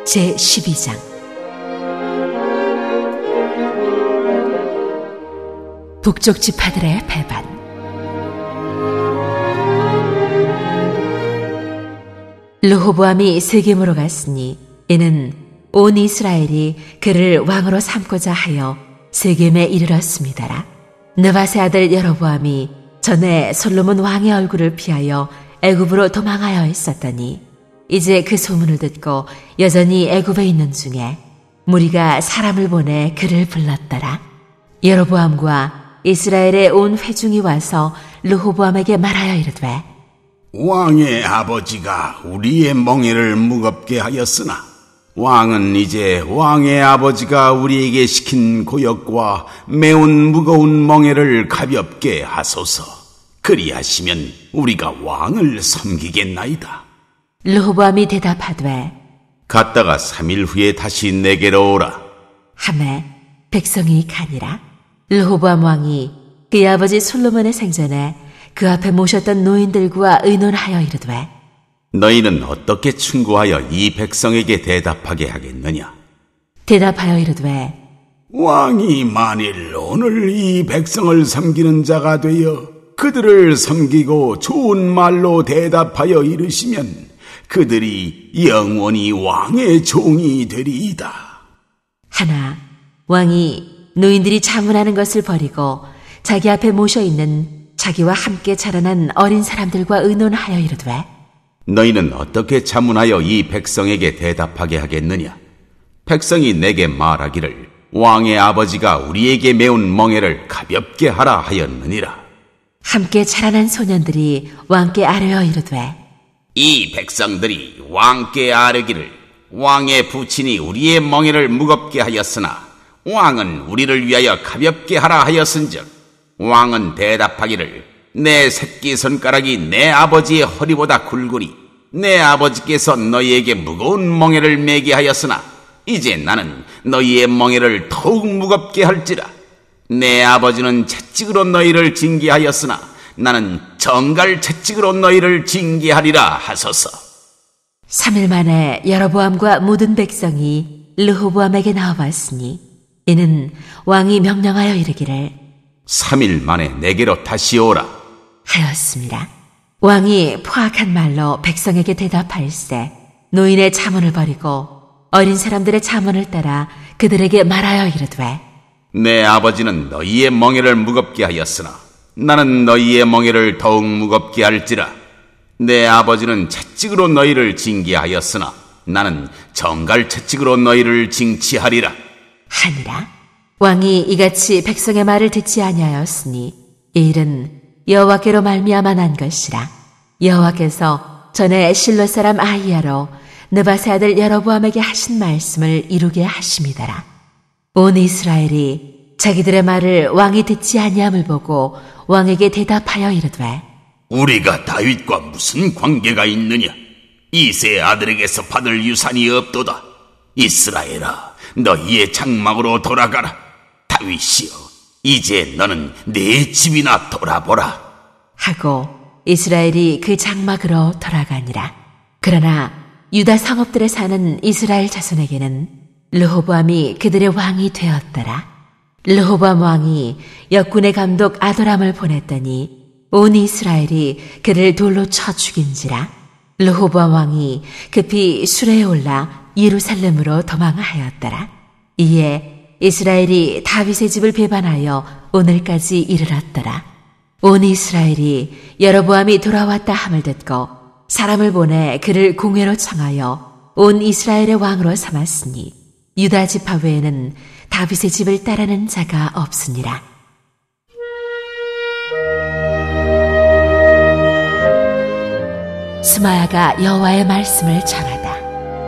제12장 북쪽 지파들의 배반. 르호보암이 세겜으로 갔으니 이는 온 이스라엘이 그를 왕으로 삼고자 하여 세겜에 이르렀습니다라. 느밧의 아들 여로보암이 전에 솔로몬 왕의 얼굴을 피하여 애굽으로 도망하여 있었더니 이제 그 소문을 듣고 여전히 애굽에 있는 중에 무리가 사람을 보내 그를 불렀더라. 여로보암과 이스라엘의 온 회중이 와서 르호보암에게 말하여 이르되, 왕의 아버지가 우리의 멍에를 무겁게 하였으나 왕은 이제 왕의 아버지가 우리에게 시킨 고역과 매운 무거운 멍에를 가볍게 하소서. 그리하시면 우리가 왕을 섬기겠나이다. 르호보암이 대답하되, 갔다가 3일 후에 다시 내게로 오라. 하매 백성이 가니라. 르호보암 왕이 그의 아버지 솔로몬의 생전에 그 앞에 모셨던 노인들과 의논하여 이르되, 너희는 어떻게 충고하여 이 백성에게 대답하게 하겠느냐? 대답하여 이르되, 왕이 만일 오늘 이 백성을 섬기는 자가 되어 그들을 섬기고 좋은 말로 대답하여 이르시면 그들이 영원히 왕의 종이 되리이다. 하나 왕이 노인들이 자문하는 것을 버리고 자기 앞에 모셔있는 자기와 함께 자라난 어린 사람들과 의논하여 이르되, 너희는 어떻게 자문하여 이 백성에게 대답하게 하겠느냐? 백성이 내게 말하기를 왕의 아버지가 우리에게 매운 멍에를 가볍게 하라 하였느니라. 함께 자라난 소년들이 왕께 아뢰어 이르되, 이 백성들이 왕께 아뢰기를 왕의 부친이 우리의 멍에를 무겁게 하였으나 왕은 우리를 위하여 가볍게 하라 하였은즉 왕은 대답하기를 내 새끼 손가락이 내 아버지의 허리보다 굵으니 내 아버지께서 너희에게 무거운 멍에를 매게 하였으나 이제 나는 너희의 멍에를 더욱 무겁게 할지라. 내 아버지는 채찍으로 너희를 징계하였으나 나는 정갈 채찍으로 너희를 징계하리라 하소서. 3일 만에 여로보암과 모든 백성이 르호보암에게 나와봤으니 이는 왕이 명령하여 이르기를 3일 만에 내게로 다시 오라 하였습니다. 왕이 포악한 말로 백성에게 대답할세 노인의 자문을 버리고 어린 사람들의 자문을 따라 그들에게 말하여 이르되, 내 아버지는 너희의 멍에를 무겁게 하였으나 나는 너희의 멍에를 더욱 무겁게 할지라. 내 아버지는 채찍으로 너희를 징계하였으나 나는 정갈 채찍으로 너희를 징치하리라 하니라. 왕이 이같이 백성의 말을 듣지 아니하였으니 이 일은 여호와께로 말미암아 난 것이라. 여호와께서 전에 실로 사람 아히야로 느밧의 아들 여로보암에게 하신 말씀을 이루게 하심이더라. 온 이스라엘이 자기들의 말을 왕이 듣지 아니함을 보고 왕에게 대답하여 이르되, 우리가 다윗과 무슨 관계가 있느냐? 이새의 아들에게서 받을 유산이 없도다. 이스라엘아, 너희의 장막으로 돌아가라. 다윗이여, 이제 너는 네 집이나 돌아보라 하고 이스라엘이 그 장막으로 돌아가니라. 그러나 유다 성읍들에 사는 이스라엘 자손에게는 르호보암이 그들의 왕이 되었더라. 르호보암 왕이 역군의 감독 아도람을 보냈더니 온 이스라엘이 그를 돌로 쳐 죽인지라. 르호보암 왕이 급히 수레에 올라 예루살렘으로 도망하였더라. 이에 이스라엘이 다윗의 집을 배반하여 오늘까지 이르렀더라. 온 이스라엘이 여로보암이 돌아왔다 함을 듣고 사람을 보내 그를 공회로 청하여 온 이스라엘의 왕으로 삼았으니 유다 지파 외에는 다윗의 집을 따르는 자가 없으니라. 스마야가 여호와의 말씀을 전하다.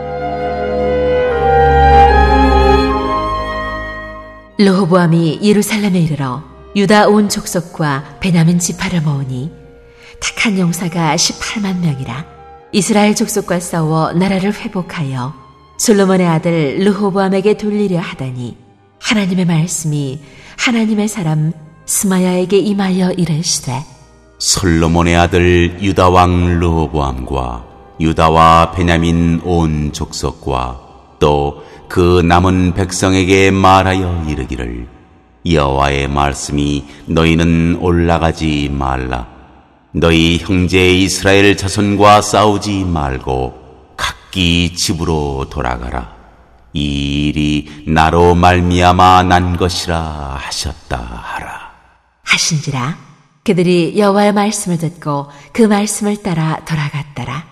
르호보암이 예루살렘에 이르러 유다 온 족속과 베냐민 지파를 모으니 택한 용사가 18만 명이라. 이스라엘 족속과 싸워 나라를 회복하여 솔로몬의 아들 르호보암에게 돌리려 하다니 하나님의 말씀이 하나님의 사람 스마야에게 임하여 이르시되, 솔로몬의 아들 유다 왕 르호보암과 유다와 베냐민 온 족속과 또 그 남은 백성에게 말하여 이르기를 여호와의 말씀이 너희는 올라가지 말라. 너희 형제 이스라엘 자손과 싸우지 말고 각기 집으로 돌아가라. 이 일이 나로 말미암아 난 것이라 하셨다 하라. 하신지라 그들이 여호와의 말씀을 듣고 그 말씀을 따라 돌아갔더라.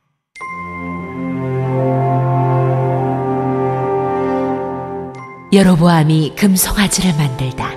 여로보암이 금송아지를 만들다.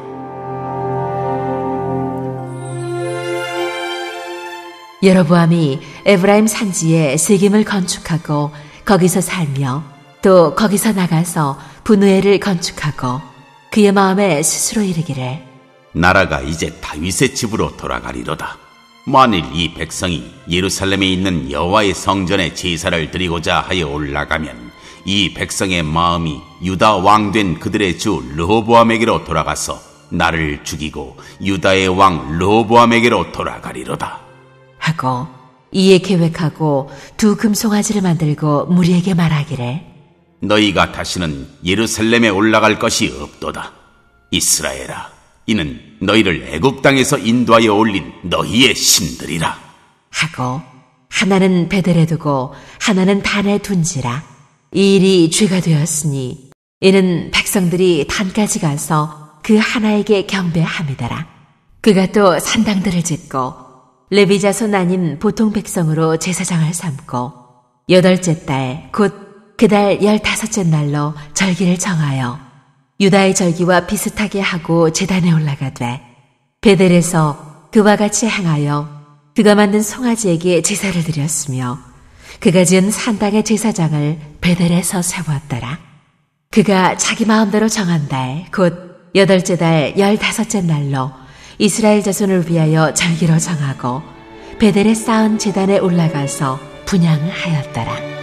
여로보암이 에브라임 산지에 세겜을 건축하고 거기서 살며 또 거기서 나가서 분우엘을 건축하고 그의 마음에 스스로 이르기를 나라가 이제 다윗의 집으로 돌아가리로다. 만일 이 백성이 예루살렘에 있는 여호와의 성전에 제사를 드리고자 하여 올라가면 이 백성의 마음이 유다 왕된 그들의 주 르호보암에게로 돌아가서 나를 죽이고 유다의 왕 르호보암에게로 돌아가리로다. 하고 이에 계획하고 두 금송아지를 만들고 무리에게 말하기를 너희가 다시는 예루살렘에 올라갈 것이 없도다. 이스라엘아, 이는 너희를 애굽 땅에서 인도하여 올린 너희의 신들이라. 하고 하나는 베델에 두고 하나는 단에 둔지라. 이 일이 죄가 되었으니 이는 백성들이 단까지 가서 그 하나에게 경배함이더라. 그가 또 산당들을 짓고 레위 자손 아닌 보통 백성으로 제사장을 삼고 8째 달 곧 그 달 15째 날로 절기를 정하여 유다의 절기와 비슷하게 하고 제단에 올라가되 베델에서 그와 같이 행하여 그가 만든 송아지에게 제사를 드렸으며 그가 지은 산당의 제사장을 베델에서 세웠더라. 그가 자기 마음대로 정한 달 곧 8째 달 15째 날로 이스라엘 자손을 위하여 절기로 정하고 베델에 쌓은 제단에 올라가서 분향하였더라.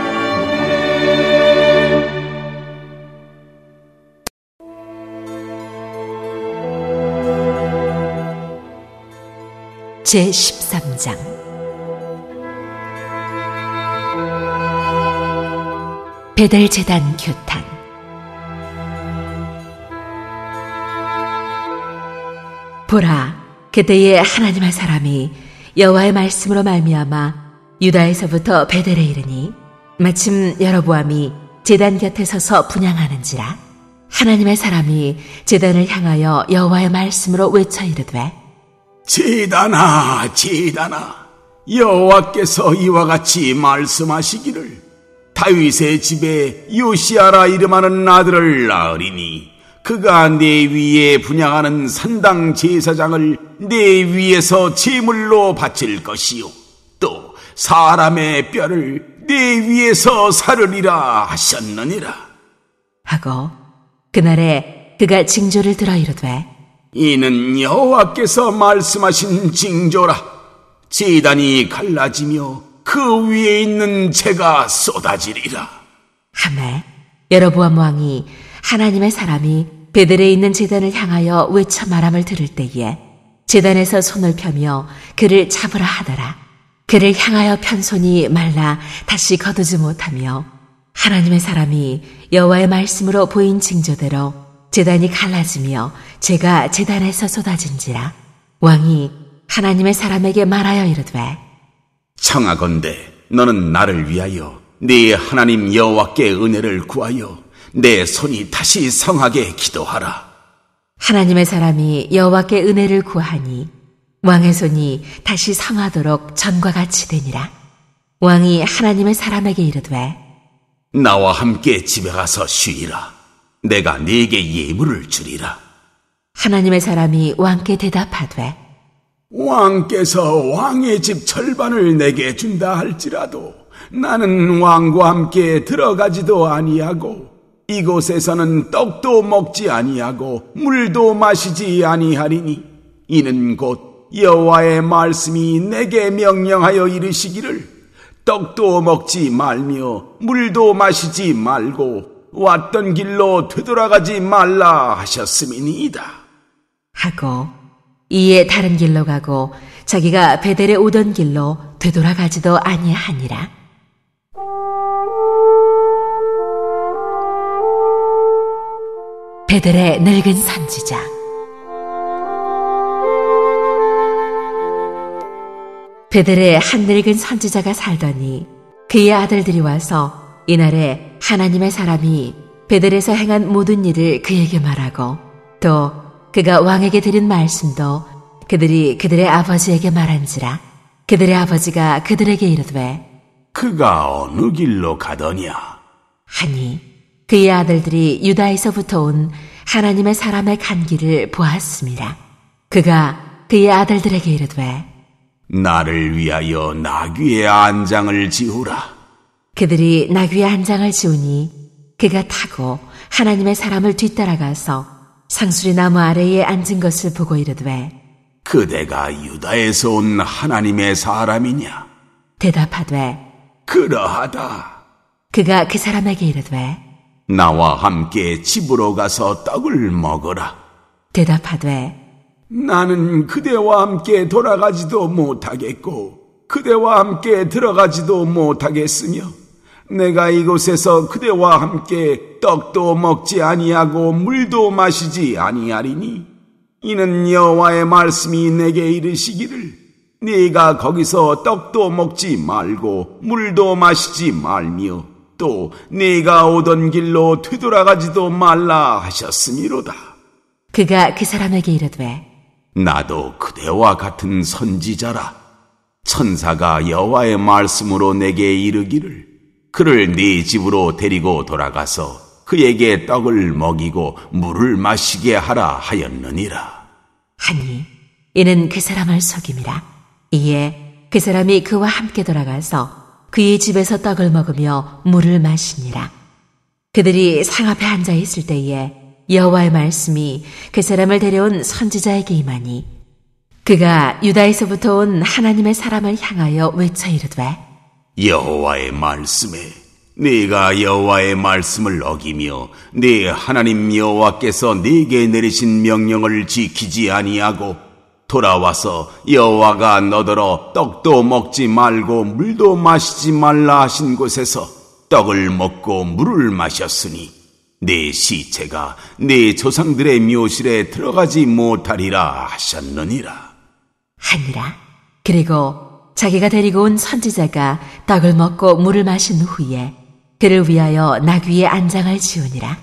제13장 베델 제단 규탄. 보라, 그때에 하나님의 사람이 여호와의 말씀으로 말미암아 유다에서부터 베델에 이르니 마침 여로보암이 제단 곁에 서서 분향하는지라. 하나님의 사람이 제단을 향하여 여호와의 말씀으로 외쳐 이르되 제단아, 제단아, 여호와께서 이와 같이 말씀하시기를 다윗의 집에 요시아라 이름하는 아들을 낳으리니 그가 내 위에 분향하는 산당 제사장을 내 위에서 제물로 바칠 것이요 또 사람의 뼈를 내 위에서 사르리라 하셨느니라. 하고 그날에 그가 징조를 들어 이르되 이는 여호와께서 말씀하신 징조라. 제단이 갈라지며 그 위에 있는 재가 쏟아지리라. 하매 여로보암 왕이 하나님의 사람이 베델에 있는 제단을 향하여 외쳐 말함을 들을 때에 제단에서 손을 펴며 그를 잡으라 하더라. 그를 향하여 편 손이 말라 다시 거두지 못하며 하나님의 사람이 여호와의 말씀으로 보인 징조대로 제단이 갈라지며 재가 제단에서 쏟아진지라. 왕이 하나님의 사람에게 말하여 이르되 청하건대 너는 나를 위하여 네 하나님 여호와께 은혜를 구하여 내 손이 다시 성하게 기도하라. 하나님의 사람이 여호와께 은혜를 구하니 왕의 손이 다시 성하도록 전과 같이 되니라. 왕이 하나님의 사람에게 이르되 나와 함께 집에 가서 쉬이라. 내가 네게 예물을 주리라. 하나님의 사람이 왕께 대답하되 왕께서 왕의 집 절반을 내게 준다 할지라도 나는 왕과 함께 들어가지도 아니하고 이곳에서는 떡도 먹지 아니하고 물도 마시지 아니하리니 이는 곧 여호와의 말씀이 내게 명령하여 이르시기를 떡도 먹지 말며 물도 마시지 말고 왔던 길로 되돌아가지 말라 하셨음이니이다. 하고 이에 다른 길로 가고 자기가 베델에 오던 길로 되돌아가지도 아니하니라. 베델의 늙은 선지자. 베델에 한 늙은 선지자가 살더니 그의 아들들이 와서 이날에 하나님의 사람이 베델에서 행한 모든 일을 그에게 말하고 또 그가 왕에게 드린 말씀도 그들이 그들의 아버지에게 말한지라. 그들의 아버지가 그들에게 이르되 그가 어느 길로 가더냐? 하니 그의 아들들이 유다에서부터 온 하나님의 사람의 간 길을 보았습니다. 그가 그의 아들들에게 이르되 나를 위하여 나귀의 안장을 지우라. 그들이 나귀의 안장을 지우니 그가 타고 하나님의 사람을 뒤따라가서 상수리 나무 아래에 앉은 것을 보고 이르되 그대가 유다에서 온 하나님의 사람이냐? 대답하되 그러하다. 그가 그 사람에게 이르되 나와 함께 집으로 가서 떡을 먹어라. 대답하되 나는 그대와 함께 돌아가지도 못하겠고 그대와 함께 들어가지도 못하겠으며 내가 이곳에서 그대와 함께 떡도 먹지 아니하고 물도 마시지 아니하리니 이는 여호와의 말씀이 내게 이르시기를 네가 거기서 떡도 먹지 말고 물도 마시지 말며 또 네가 오던 길로 되돌아가지도 말라 하셨음이로다. 그가 그 사람에게 이르되 나도 그대와 같은 선지자라. 천사가 여호와의 말씀으로 내게 이르기를 그를 네 집으로 데리고 돌아가서 그에게 떡을 먹이고 물을 마시게 하라 하였느니라. 하니 이는 그 사람을 속임이라. 이에 그 사람이 그와 함께 돌아가서 그의 집에서 떡을 먹으며 물을 마시니라. 그들이 상 앞에 앉아 있을 때에 여호와의 말씀이 그 사람을 데려온 선지자에게 임하니 그가 유다에서부터 온 하나님의 사람을 향하여 외쳐 이르되 여호와의 말씀에 네가 여호와의 말씀을 어기며 네 하나님 여호와께서 네게 내리신 명령을 지키지 아니하고 돌아와서 여호와가 너더러 떡도 먹지 말고 물도 마시지 말라 하신 곳에서 떡을 먹고 물을 마셨으니 네 시체가 네 조상들의 묘실에 들어가지 못하리라 하셨느니라. 하니라. 그리고 자기가 데리고 온 선지자가 떡을 먹고 물을 마신 후에 그를 위하여 나귀의 안장을 지우니라.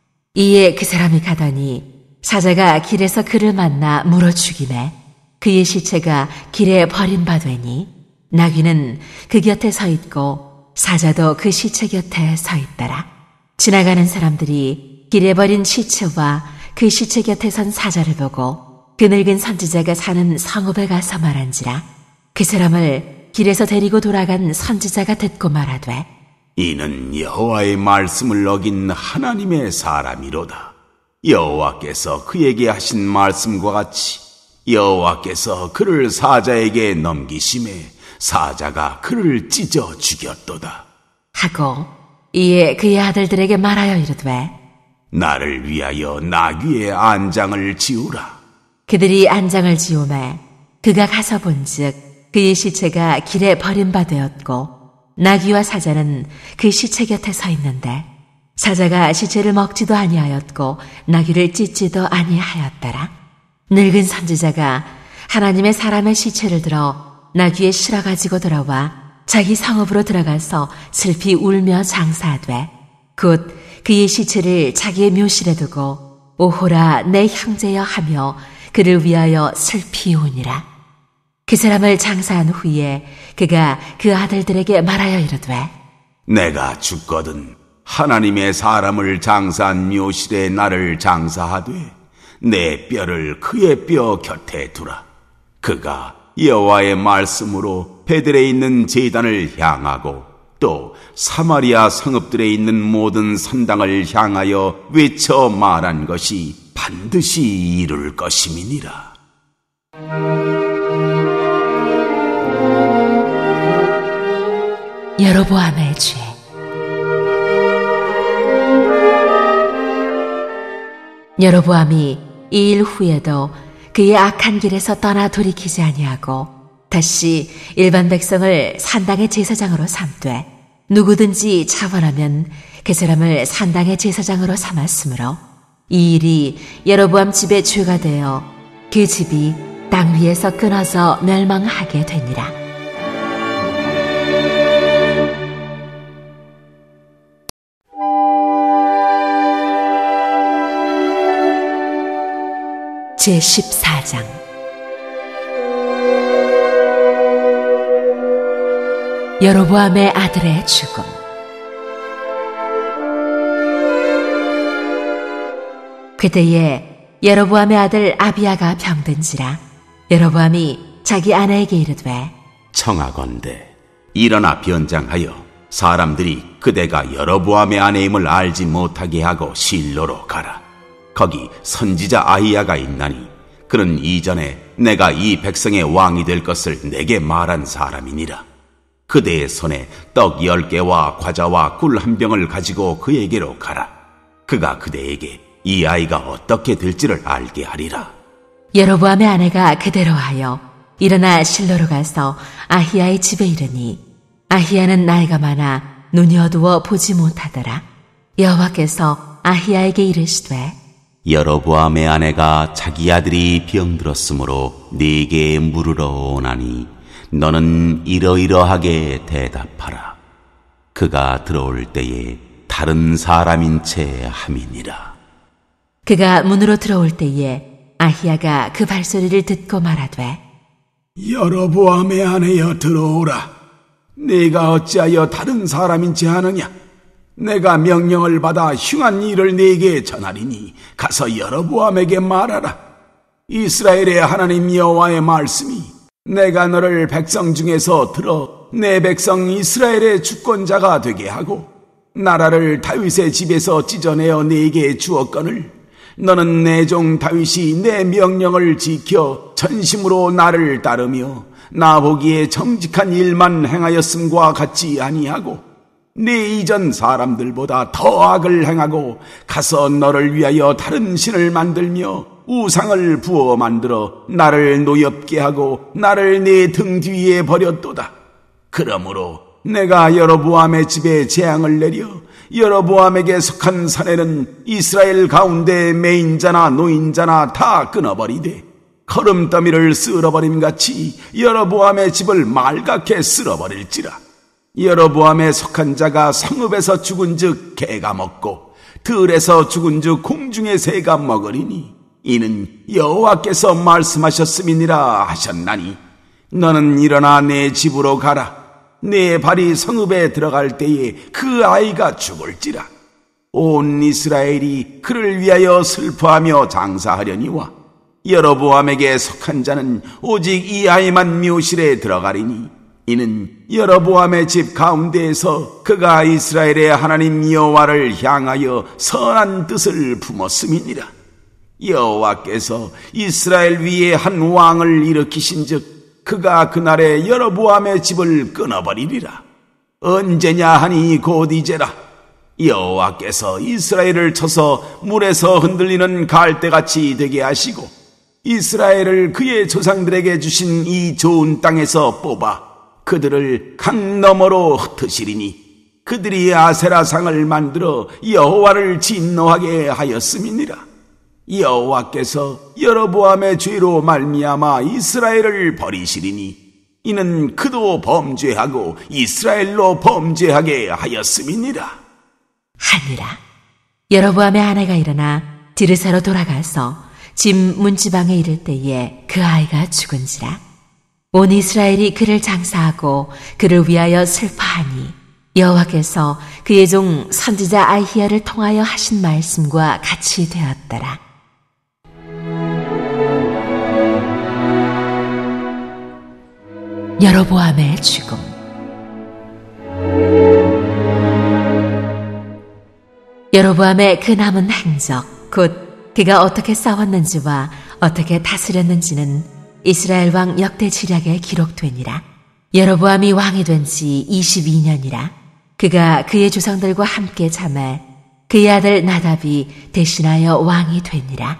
이에 그 사람이 가더니 사자가 길에서 그를 만나 물어 죽이매 그의 시체가 길에 버림받으니 나귀는 그 곁에 서 있고 사자도 그 시체 곁에 서 있더라. 지나가는 사람들이 길에 버린 시체와 그 시체 곁에 선 사자를 보고 그 늙은 선지자가 사는 성읍에 가서 말한지라. 그 사람을 길에서 데리고 돌아간 선지자가 듣고 말하되 이는 여호와의 말씀을 어긴 하나님의 사람이로다. 여호와께서 그에게 하신 말씀과 같이 여호와께서 그를 사자에게 넘기심에 사자가 그를 찢어 죽였도다. 하고 이에 그의 아들들에게 말하여 이르되 나를 위하여 나귀의 안장을 지우라. 그들이 안장을 지우매 그가 가서 본즉 그의 시체가 길에 버림받되었고 나귀와 사자는 그 시체 곁에 서 있는데 사자가 시체를 먹지도 아니하였고 나귀를 찢지도 아니하였더라. 늙은 선지자가 하나님의 사람의 시체를 들어 나귀에 실어 가지고 돌아와 자기 성읍으로 들어가서 슬피 울며 장사하되 곧 그의 시체를 자기의 묘실에 두고 오호라 내 형제여 하며 그를 위하여 슬피 우니라. 그 사람을 장사한 후에 그가 그 아들들에게 말하여 이르되 내가 죽거든 하나님의 사람을 장사한 묘실에 나를 장사하되 내 뼈를 그의 뼈 곁에 두라. 그가 여호와의 말씀으로 베델에 있는 제단을 향하고 또 사마리아 성읍들에 있는 모든 산당을 향하여 외쳐 말한 것이 반드시 이룰 것임이니라. 여로보암의 죄. 여로보암이 이 일 후에도 그의 악한 길에서 떠나 돌이키지 아니하고 다시 일반 백성을 산당의 제사장으로 삼되 누구든지 자원하면 그 사람을 산당의 제사장으로 삼았으므로 이 일이 여로보암 집의 죄가 되어 그 집이 땅 위에서 끊어서 멸망하게 되니라. 제14장. 여로보암의 아들의 죽음. 그때에 여로보암의 아들 아비야가 병든지라. 여로보암이 자기 아내에게 이르되, 청하건대 일어나 변장하여 사람들이 그대가 여로보암의 아내임을 알지 못하게 하고 실로로 가라. 거기 선지자 아히야가 있나니 그는 이전에 내가 이 백성의 왕이 될 것을 내게 말한 사람이니라. 그대의 손에 떡 10개와 과자와 꿀 1병을 가지고 그에게로 가라. 그가 그대에게 이 아이가 어떻게 될지를 알게 하리라. 여로보암의 아내가 그대로 하여 일어나 실로로 가서 아히야의 집에 이르니 아히야는 나이가 많아 눈이 어두워 보지 못하더라. 여호와께서 아히야에게 이르시되, 여로보암의 아내가 자기 아들이 병들었으므로 네게 물으러 오나니 너는 이러이러하게 대답하라. 그가 들어올 때에 다른 사람인 채 함이니라. 그가 문으로 들어올 때에 아히야가 그 발소리를 듣고 말하되, 여로보암의 아내여 들어오라. 네가 어찌하여 다른 사람인 채 하느냐? 내가 명령을 받아 흉한 일을 네게 전하리니 가서 여로보암에게 말하라. 이스라엘의 하나님 여호와의 말씀이 내가 너를 백성 중에서 들어 내 백성 이스라엘의 주권자가 되게 하고 나라를 다윗의 집에서 찢어내어 네게 주었거늘 너는 내 종 다윗이 내 명령을 지켜 전심으로 나를 따르며 나 보기에 정직한 일만 행하였음과 같이 아니하고 네 이전 사람들보다 더 악을 행하고 가서 너를 위하여 다른 신을 만들며 우상을 부어 만들어 나를 노엽게 하고 나를 네 등 뒤에 버렸도다. 그러므로 내가 여로보암의 집에 재앙을 내려 여로보암에게 속한 사내는 이스라엘 가운데 매인자나 노인자나 다 끊어버리되 거름더미를 쓸어버림같이 여로보암의 집을 말갛게 쓸어버릴지라. 여로보암에 속한 자가 성읍에서 죽은 즉 개가 먹고 들에서 죽은 즉 공중의 새가 먹으리니 이는 여호와께서 말씀하셨음이니라 하셨나니 너는 일어나 내 집으로 가라. 내 발이 성읍에 들어갈 때에 그 아이가 죽을지라. 온 이스라엘이 그를 위하여 슬퍼하며 장사하려니와 여로보암에게 속한 자는 오직 이 아이만 묘실에 들어가리니 이는 여로보암의 집 가운데에서 그가 이스라엘의 하나님 여호와를 향하여 선한 뜻을 품었음이니라. 여호와께서 이스라엘 위에 한 왕을 일으키신즉 그가 그날에 여로보암의 집을 끊어버리리라. 언제냐 하니 곧 이제라. 여호와께서 이스라엘을 쳐서 물에서 흔들리는 갈대같이 되게 하시고 이스라엘을 그의 조상들에게 주신 이 좋은 땅에서 뽑아 그들을 강 너머로 흩으시리니 그들이 아세라상을 만들어 여호와를 진노하게 하였음이니라. 여호와께서 여로보암의 죄로 말미암아 이스라엘을 버리시리니 이는 그도 범죄하고 이스라엘로 범죄하게 하였음이니라. 하니라. 여로보암의 아내가 일어나 디르사로 돌아가서 집 문지방에 이를 때에 그 아이가 죽은지라. 온 이스라엘이 그를 장사하고 그를 위하여 슬퍼하니 여호와께서 그의 종 선지자 아히야를 통하여 하신 말씀과 같이 되었더라. 여로보암의 죽음. 여로보암의 그 남은 행적 곧 그가 어떻게 싸웠는지와 어떻게 다스렸는지는 이스라엘 왕 역대 지략에 기록되니라. 여로보암이 왕이 된 지 22년이라. 그가 그의 조상들과 함께 잠에 그의 아들 나답이 대신하여 왕이 되니라.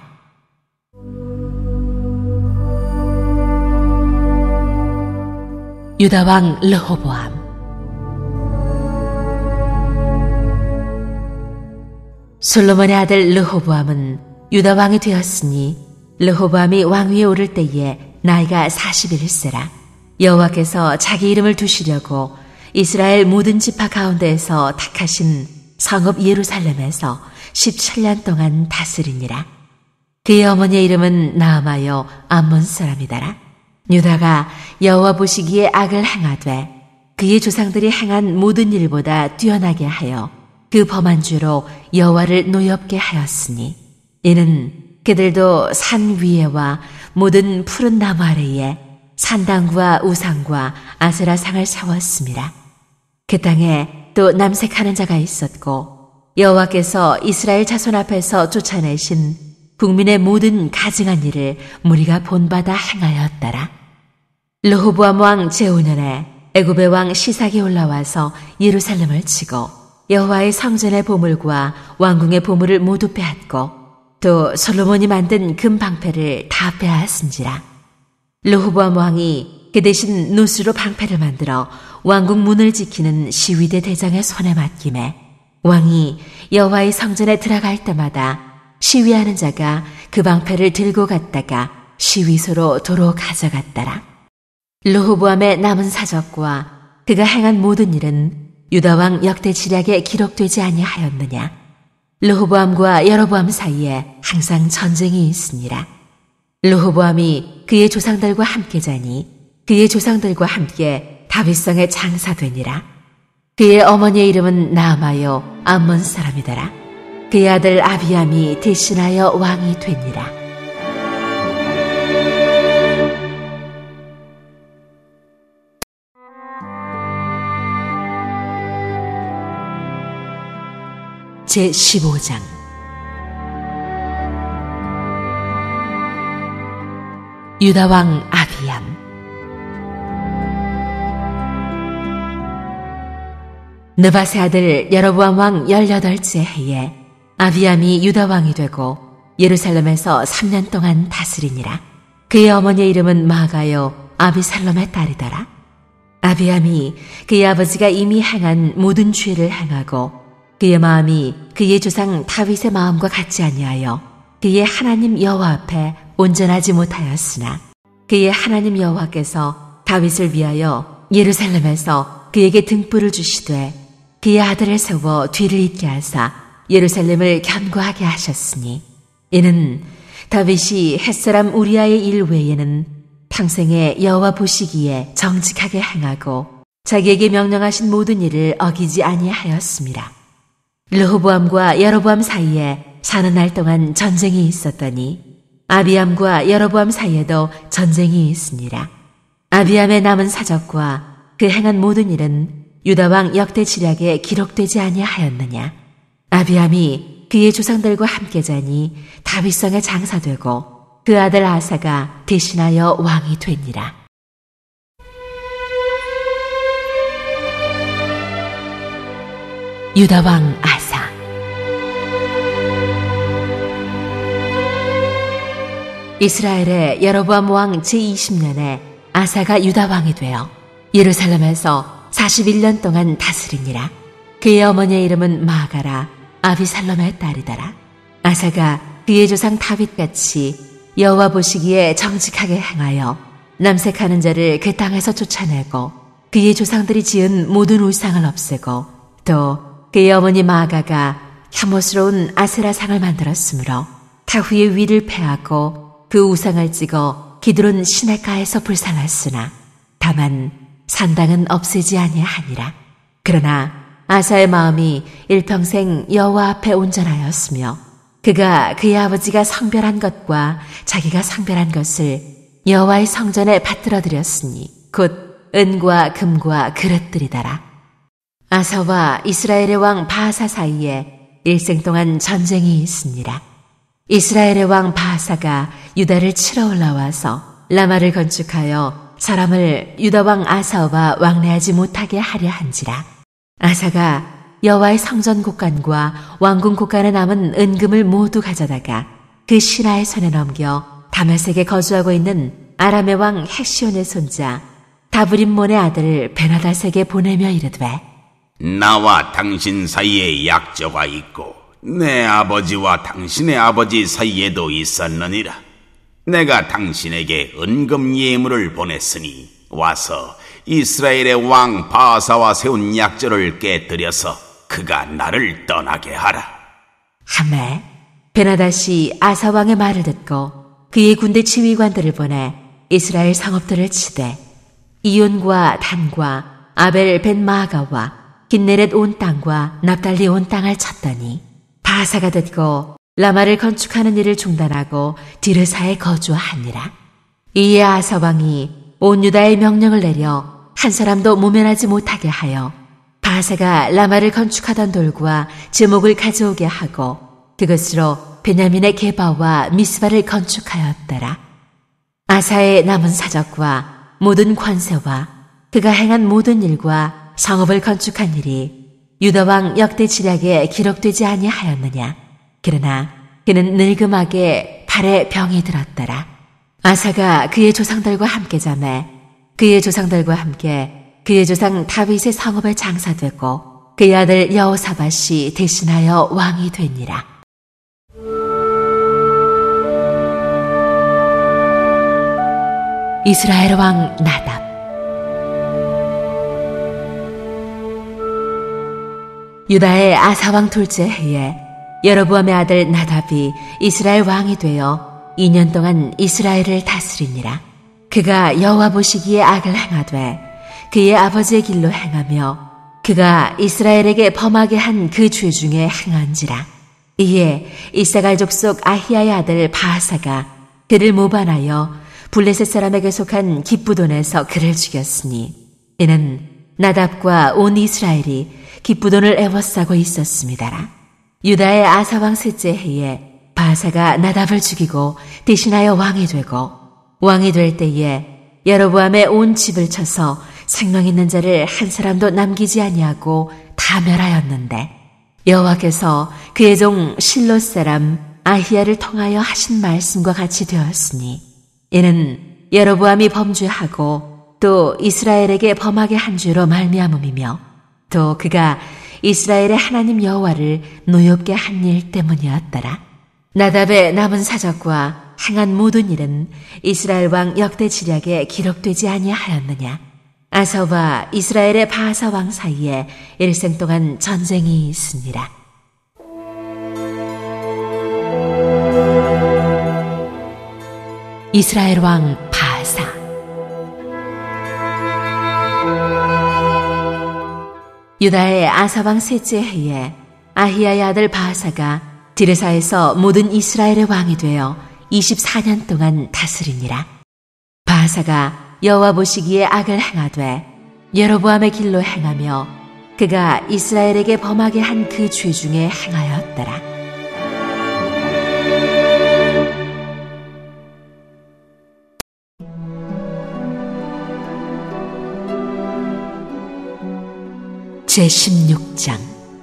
유다 왕 르호보암. 솔로몬의 아들 르호보암은 유다 왕이 되었으니 르호보암이 왕위에 오를 때에 나이가 41세라. 여호와께서 자기 이름을 두시려고 이스라엘 모든 지파 가운데에서 택하신 성읍 예루살렘에서 17년 동안 다스리니라. 그의 어머니의 이름은 나아마요 암몬 사람이더라. 유다가 여호와 보시기에 악을 행하되 그의 조상들이 행한 모든 일보다 뛰어나게 하여 그 범한 죄로 여호와를 노엽게 하였으니 이는 그들도 산 위에와 모든 푸른 나무 아래에 산당과 우상과 아세라상을 세웠습니다. 그 땅에 또 남색하는 자가 있었고 여호와께서 이스라엘 자손 앞에서 쫓아내신 국민의 모든 가증한 일을 무리가 본받아 행하였더라. 르호보암 왕 제5년에 애굽의 왕 시삭이 올라와서 예루살렘을 치고 여호와의 성전의 보물과 왕궁의 보물을 모두 빼앗고 또 솔로몬이 만든 금 방패를 다 빼앗은지라. 르호보암 왕이 그 대신 노수로 방패를 만들어 왕궁 문을 지키는 시위대 대장의 손에 맡김에 왕이 여호와의 성전에 들어갈 때마다 시위하는 자가 그 방패를 들고 갔다가 시위소로 도로 가져갔더라. 르호보암의 남은 사적과 그가 행한 모든 일은 유다 왕 역대지략에 기록되지 아니하였느냐. 르호보암과 여로보암 사이에 항상 전쟁이 있으니라. 르호보암이 그의 조상들과 함께 자니 그의 조상들과 함께 다윗성에 장사되니라. 그의 어머니의 이름은 나아마요 암몬 사람이더라. 그의 아들 아비암이 대신하여 왕이 되니라. 제15장 유다 왕 아비암. 느밧의 아들 여로보암 왕 18째 해에 아비암이 유다 왕이 되고 예루살렘에서 3년 동안 다스리니라. 그의 어머니의 이름은 마가요 아비살롬의 딸이더라. 아비암이 그의 아버지가 이미 행한 모든 죄를 행하고 그의 마음이 그의 조상 다윗의 마음과 같지 아니하여 그의 하나님 여호와 앞에 온전하지 못하였으나 그의 하나님 여호와께서 다윗을 위하여 예루살렘에서 그에게 등불을 주시되 그의 아들을 세워 뒤를 잇게 하사 예루살렘을 견고하게 하셨으니 이는 다윗이 햇사람 우리아의 일 외에는 평생에 여호와 보시기에 정직하게 행하고 자기에게 명령하신 모든 일을 어기지 아니하였습니다. 르호보암과 여로보암 사이에 40날 동안 전쟁이 있었더니 아비암과 여로보암 사이에도 전쟁이 있으니라. 아비암의 남은 사적과 그 행한 모든 일은 유다 왕 역대지략에 기록되지 아니하였느냐. 아비암이 그의 조상들과 함께 자니 다윗성에 장사되고 그 아들 아사가 대신하여 왕이 되니라. 유다 왕 아사. 이스라엘의 여로보암 왕 제20년에 아사가 유다 왕이 되어 예루살렘에서 41년 동안 다스리니라. 그의 어머니의 이름은 마가라 아비살롬의 딸이더라. 아사가 그의 조상 다윗같이 여호와 보시기에 정직하게 행하여 남색하는 자를 그 땅에서 쫓아내고 그의 조상들이 지은 모든 우상을 없애고 또 그의 어머니 마가가 혐오스러운 아세라상을 만들었으므로 타후의 위를 패하고 그 우상을 찍어 기드론 시냇가에서 불살랐으나 다만 산당은 없애지 아니하니라. 그러나 아사의 마음이 일평생 여호와 앞에 온전하였으며 그가 그의 아버지가 성별한 것과 자기가 성별한 것을 여호와의 성전에 받들어드렸으니 곧 은과 금과 그릇들이더라. 아사와 이스라엘의 왕 바하사 사이에 일생 동안 전쟁이 있으니라. 이스라엘의 왕 바하사가 유다를 치러 올라와서 라마를 건축하여 사람을 유다 왕 아사와 왕래하지 못하게 하려 한지라. 아사가 여호와의 성전 곳간과 왕궁 곳간에 남은 은금을 모두 가져다가 그 시라의 손에 넘겨 다메섹에 거주하고 있는 아람의 왕 헥시온의 손자 다브림몬의 아들 베나닷에게 보내며 이르되 나와 당신 사이에 약조가 있고 내 아버지와 당신의 아버지 사이에도 있었느니라. 내가 당신에게 은금 예물을 보냈으니 와서 이스라엘의 왕 바하사와 세운 약조를 깨뜨려서 그가 나를 떠나게 하라. 하매 베나닷이 아사 왕의 말을 듣고 그의 군대 지휘관들을 보내 이스라엘 성읍들을 치되 이온과 단과 아벨 벤마아가와 긴네렛 온 땅과 납달리 온 땅을 쳤더니 바하사가 듣고 라마를 건축하는 일을 중단하고 디르사에 거주하니라. 이에 아사 왕이 온 유다에 명령을 내려 한 사람도 모면하지 못하게 하여 바하사가 라마를 건축하던 돌과 제목을 가져오게 하고 그것으로 베냐민의 게바와 미스바를 건축하였더라. 아사의 남은 사적과 모든 권세와 그가 행한 모든 일과 성읍을 건축한 일이 유다왕 역대지략에 기록되지 아니하였느냐. 그러나 그는 늙음하게 발에 병이 들었더라. 아사가 그의 조상들과 함께 자매 그의 조상들과 함께 그의 조상 다윗의 성읍에 장사되고 그의 아들 여호사밧이 대신하여 왕이 되니라. 이스라엘 왕 나답. 유다의 아사왕 둘째 해에 여로보암의 아들 나답이 이스라엘 왕이 되어 2년 동안 이스라엘을 다스리니라. 그가 여호와 보시기에 악을 행하되 그의 아버지의 길로 행하며 그가 이스라엘에게 범하게 한 그 죄 중에 행한지라. 이에 이사갈 족속 아히야의 아들 바하사가 그를 모반하여 블레셋 사람에게 속한 기브돈에서 그를 죽였으니 이는 나답과 온 이스라엘이 기브돈을 애워싸고 있었습니다라. 유다의 아사왕 셋째 해에 바하사가 나답을 죽이고 대신하여 왕이 되고 왕이 될 때에 여로보암의 온 집을 쳐서 생명 있는 자를 한 사람도 남기지 아니하고 다 멸하였는데 여호와께서 그의 종 실롯 사람 아히야를 통하여 하신 말씀과 같이 되었으니 이는 여로보암이 범죄하고 또 이스라엘에게 범하게 한 죄로 말미암음이며 또 그가 이스라엘의 하나님 여호와를 노엽게 한 일 때문이었더라. 나답의 남은 사적과 행한 모든 일은 이스라엘 왕 역대지략에 기록되지 아니하였느냐. 아사와 이스라엘의 바하사 왕 사이에 일생 동안 전쟁이 있으니라. 이스라엘 왕 바하사. 유다의 아사 왕 셋째 해에 아히야의 아들 바하사가 디르사에서 모든 이스라엘의 왕이 되어 24년 동안 다스리니라. 바하사가 여호와 보시기에 악을 행하되 여로보암의 길로 행하며 그가 이스라엘에게 범하게 한 그 죄 중에 행하였더라. 제16장.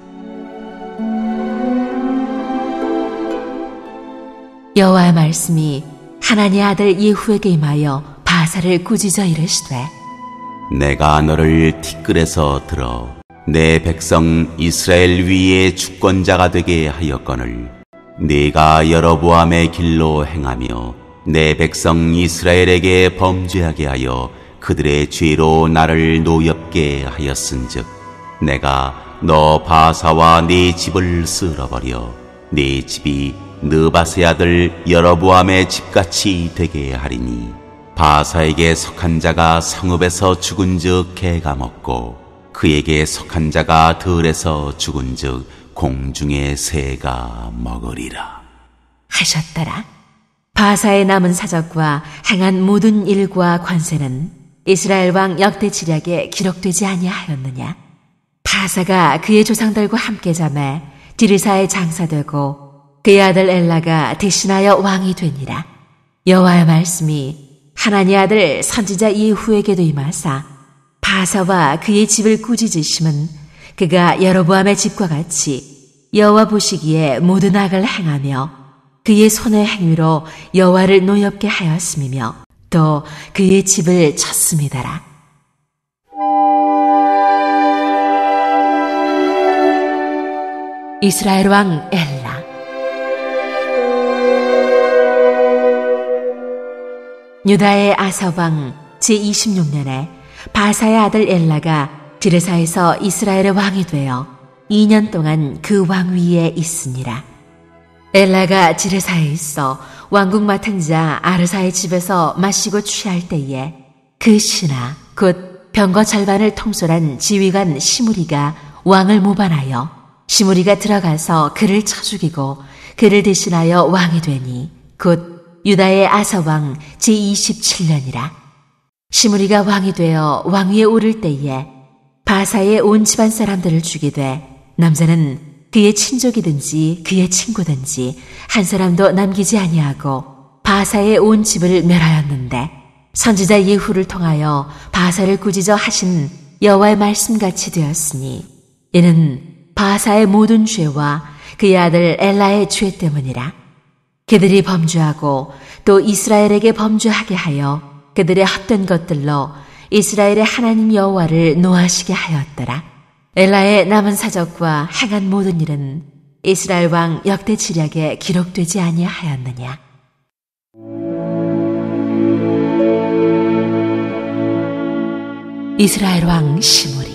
여호와의 말씀이 하나니의 아들 예후에게 임하여 바하사를 꾸짖어 이르시되 내가 너를 티끌에서 들어 내 백성 이스라엘 위에 주권자가 되게 하였거늘 네가 여로보암의 길로 행하며 내 백성 이스라엘에게 범죄하게 하여 그들의 죄로 나를 노엽게 하였은즉 내가 너 바하사와 네 집을 쓸어버려 네 집이 느바세 아들 여로보암의 집같이 되게 하리니 바하사에게 속한 자가 성읍에서 죽은즉 개가 먹고 그에게 속한 자가 들에서 죽은즉 공중의 새가 먹으리라 하셨더라. 바하사의 남은 사적과 행한 모든 일과 관세는 이스라엘 왕 역대지략에 기록되지 아니하였느냐. 바하사가 그의 조상들과 함께 자매 디르사에 장사되고 그의 아들 엘라가 대신하여 왕이 되니라. 여호와의 말씀이 하나니 아들 선지자 예후에게도 임하사 바하사와 그의 집을 꾸짖으심은 그가 여로보암의 집과 같이 여호와 보시기에 모든 악을 행하며 그의 손의 행위로 여호와를 노엽게 하였음이며 또 그의 집을 쳤음이더라. 이스라엘 왕 엘라. 유다의 아사 왕 제26년에 바사의 아들 엘라가 디르사에서 이스라엘의 왕이 되어 2년 동안 그 왕위에 있으니라. 엘라가 디르사에 있어 왕국 맡은 자 아르사의 집에서 마시고 취할 때에 그 신하 곧 병거 절반을 통솔한 지휘관 시므리가 왕을 모반하여 시므리가 들어가서 그를 쳐 죽이고 그를 대신하여 왕이 되니 곧 유다의 아사 왕 제27년이라. 시므리가 왕이 되어 왕위에 오를 때에 바사의 온 집안 사람들을 죽이되 남자는 그의 친족이든지 그의 친구든지 한 사람도 남기지 아니하고 바사의 온 집을 멸하였는데 선지자 예후를 통하여 바사를 꾸짖어 하신 여호와의 말씀같이 되었으니 이는 바사의 모든 죄와 그의 아들 엘라의 죄 때문이라. 그들이 범죄하고 또 이스라엘에게 범죄하게 하여 그들의 헛된 것들로 이스라엘의 하나님 여호와를 노하시게 하였더라. 엘라의 남은 사적과 행한 모든 일은 이스라엘 왕 역대 지략에 기록되지 아니하였느냐. 이스라엘 왕 시므리.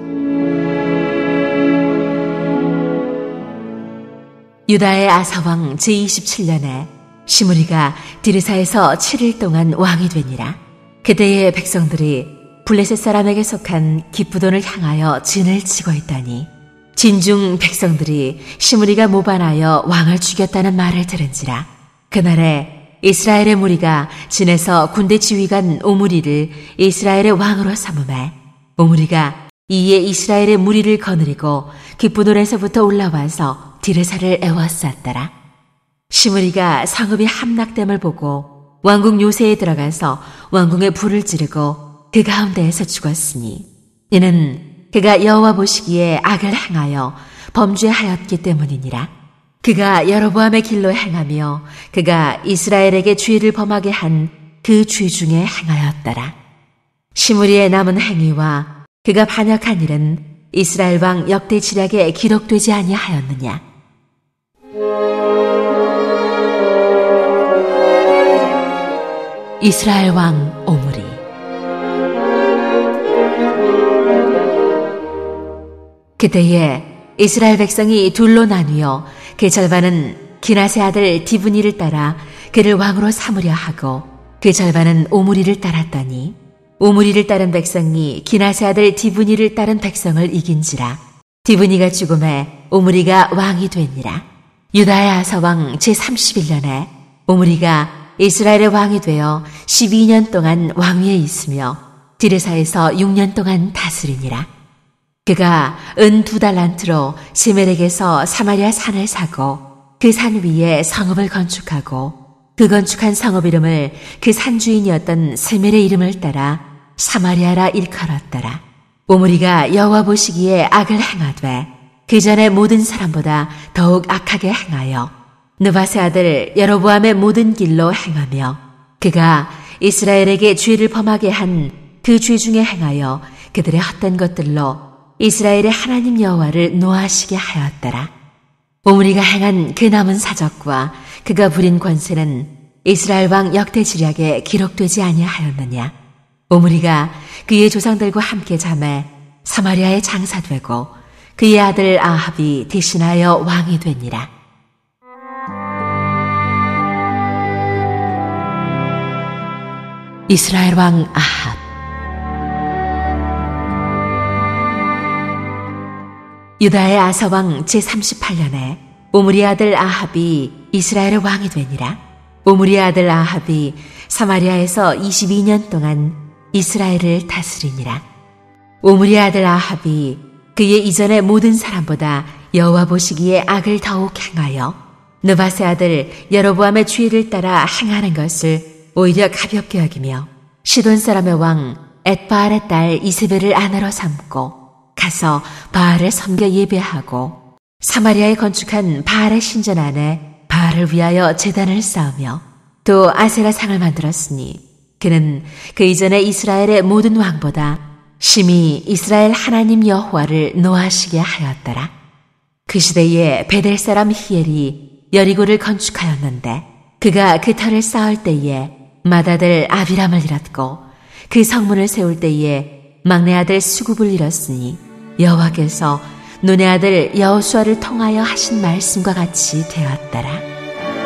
유다의 아사 왕 제27년에 시므리가 디르사에서 7일 동안 왕이 되니라. 그때의 백성들이 블레셋 사람에게 속한 기브돈을 향하여 진을 치고 있다니 진중 백성들이 시므리가 모반하여 왕을 죽였다는 말을 들은지라. 그날에 이스라엘의 무리가 진에서 군대 지휘관 오므리를 이스라엘의 왕으로 삼음해 오므리가 이에 이스라엘의 무리를 거느리고 기브돈에서부터 올라와서 디르사를 에워쌌더라. 시므리가 성읍이 함락됨을 보고 왕궁 요새에 들어가서 왕궁에 불을 지르고 그 가운데에서 죽었으니 이는 그가 여호와 보시기에 악을 행하여 범죄하였기 때문이니라. 그가 여로보암의 길로 행하며 그가 이스라엘에게 죄를 범하게 한 그 죄 중에 행하였더라. 시므리의 남은 행위와 그가 반역한 일은 이스라엘 왕 역대 지략에 기록되지 아니하였느냐. 이스라엘 왕 오므리. 그때에 이스라엘 백성이 둘로 나뉘어 그 절반은 기낫의 아들 디브니를 따라 그를 왕으로 삼으려 하고 그 절반은 오므리를 따랐더니 오므리를 따른 백성이 기낫의 아들 디브니를 따른 백성을 이긴지라. 디브니가 죽음에 오므리가 왕이 되니라. 유다의 아사 왕 제31년에 오므리가 이스라엘의 왕이 되어 12년 동안 왕위에 있으며 디르사에서 6년 동안 다스리니라. 그가 은 2달란트로 세멜렉에서 사마리아 산을 사고 그 산 위에 성읍을 건축하고 그 건축한 성읍 이름을 그 산 주인이었던 세멜의 이름을 따라 사마리아라 일컬었더라. 오므리가 여호와 보시기에 악을 행하되 그 전에 모든 사람보다 더욱 악하게 행하여 느밧의 아들 여로보암의 모든 길로 행하며 그가 이스라엘에게 죄를 범하게 한 그 죄 중에 행하여 그들의 헛된 것들로 이스라엘의 하나님 여호와를 노하시게 하였더라. 오므리가 행한 그 남은 사적과 그가 부린 권세는 이스라엘 왕 역대 지략에 기록되지 아니하였느냐. 오므리가 그의 조상들과 함께 잠에 사마리아에 장사되고 그의 아들 아합이 대신하여 왕이 되니라. 이스라엘 왕 아합. 유다의 아사 왕 제38년에 오므리 아들 아합이 이스라엘의 왕이 되니라. 오므리 아들 아합이 사마리아에서 22년 동안 이스라엘을 다스리니라. 오므리 아들 아합이 그의 이전의 모든 사람보다 여호와 보시기에 악을 더욱 행하여 느밧의 아들 여로보암의 죄를 따라 행하는 것을 오히려 가볍게 여기며 시돈 사람의 왕 엣바알의 딸 이세벨을 아내로 삼고 가서 바알을 섬겨 예배하고 사마리아에 건축한 바알의 신전 안에 바알을 위하여 제단을 쌓으며 또 아세라 상을 만들었으니 그는 그 이전에 이스라엘의 모든 왕보다 심히 이스라엘 하나님 여호와를 노하시게 하였더라. 그 시대에 베델 사람 히엘이 여리고를 건축하였는데 그가 그 터를 쌓을 때에 맏아들 아비람을 잃었고 그 성문을 세울 때에 막내 아들 수굽을 잃었으니 여호와께서 눈의 아들 여호수아를 통하여 하신 말씀과 같이 되었더라.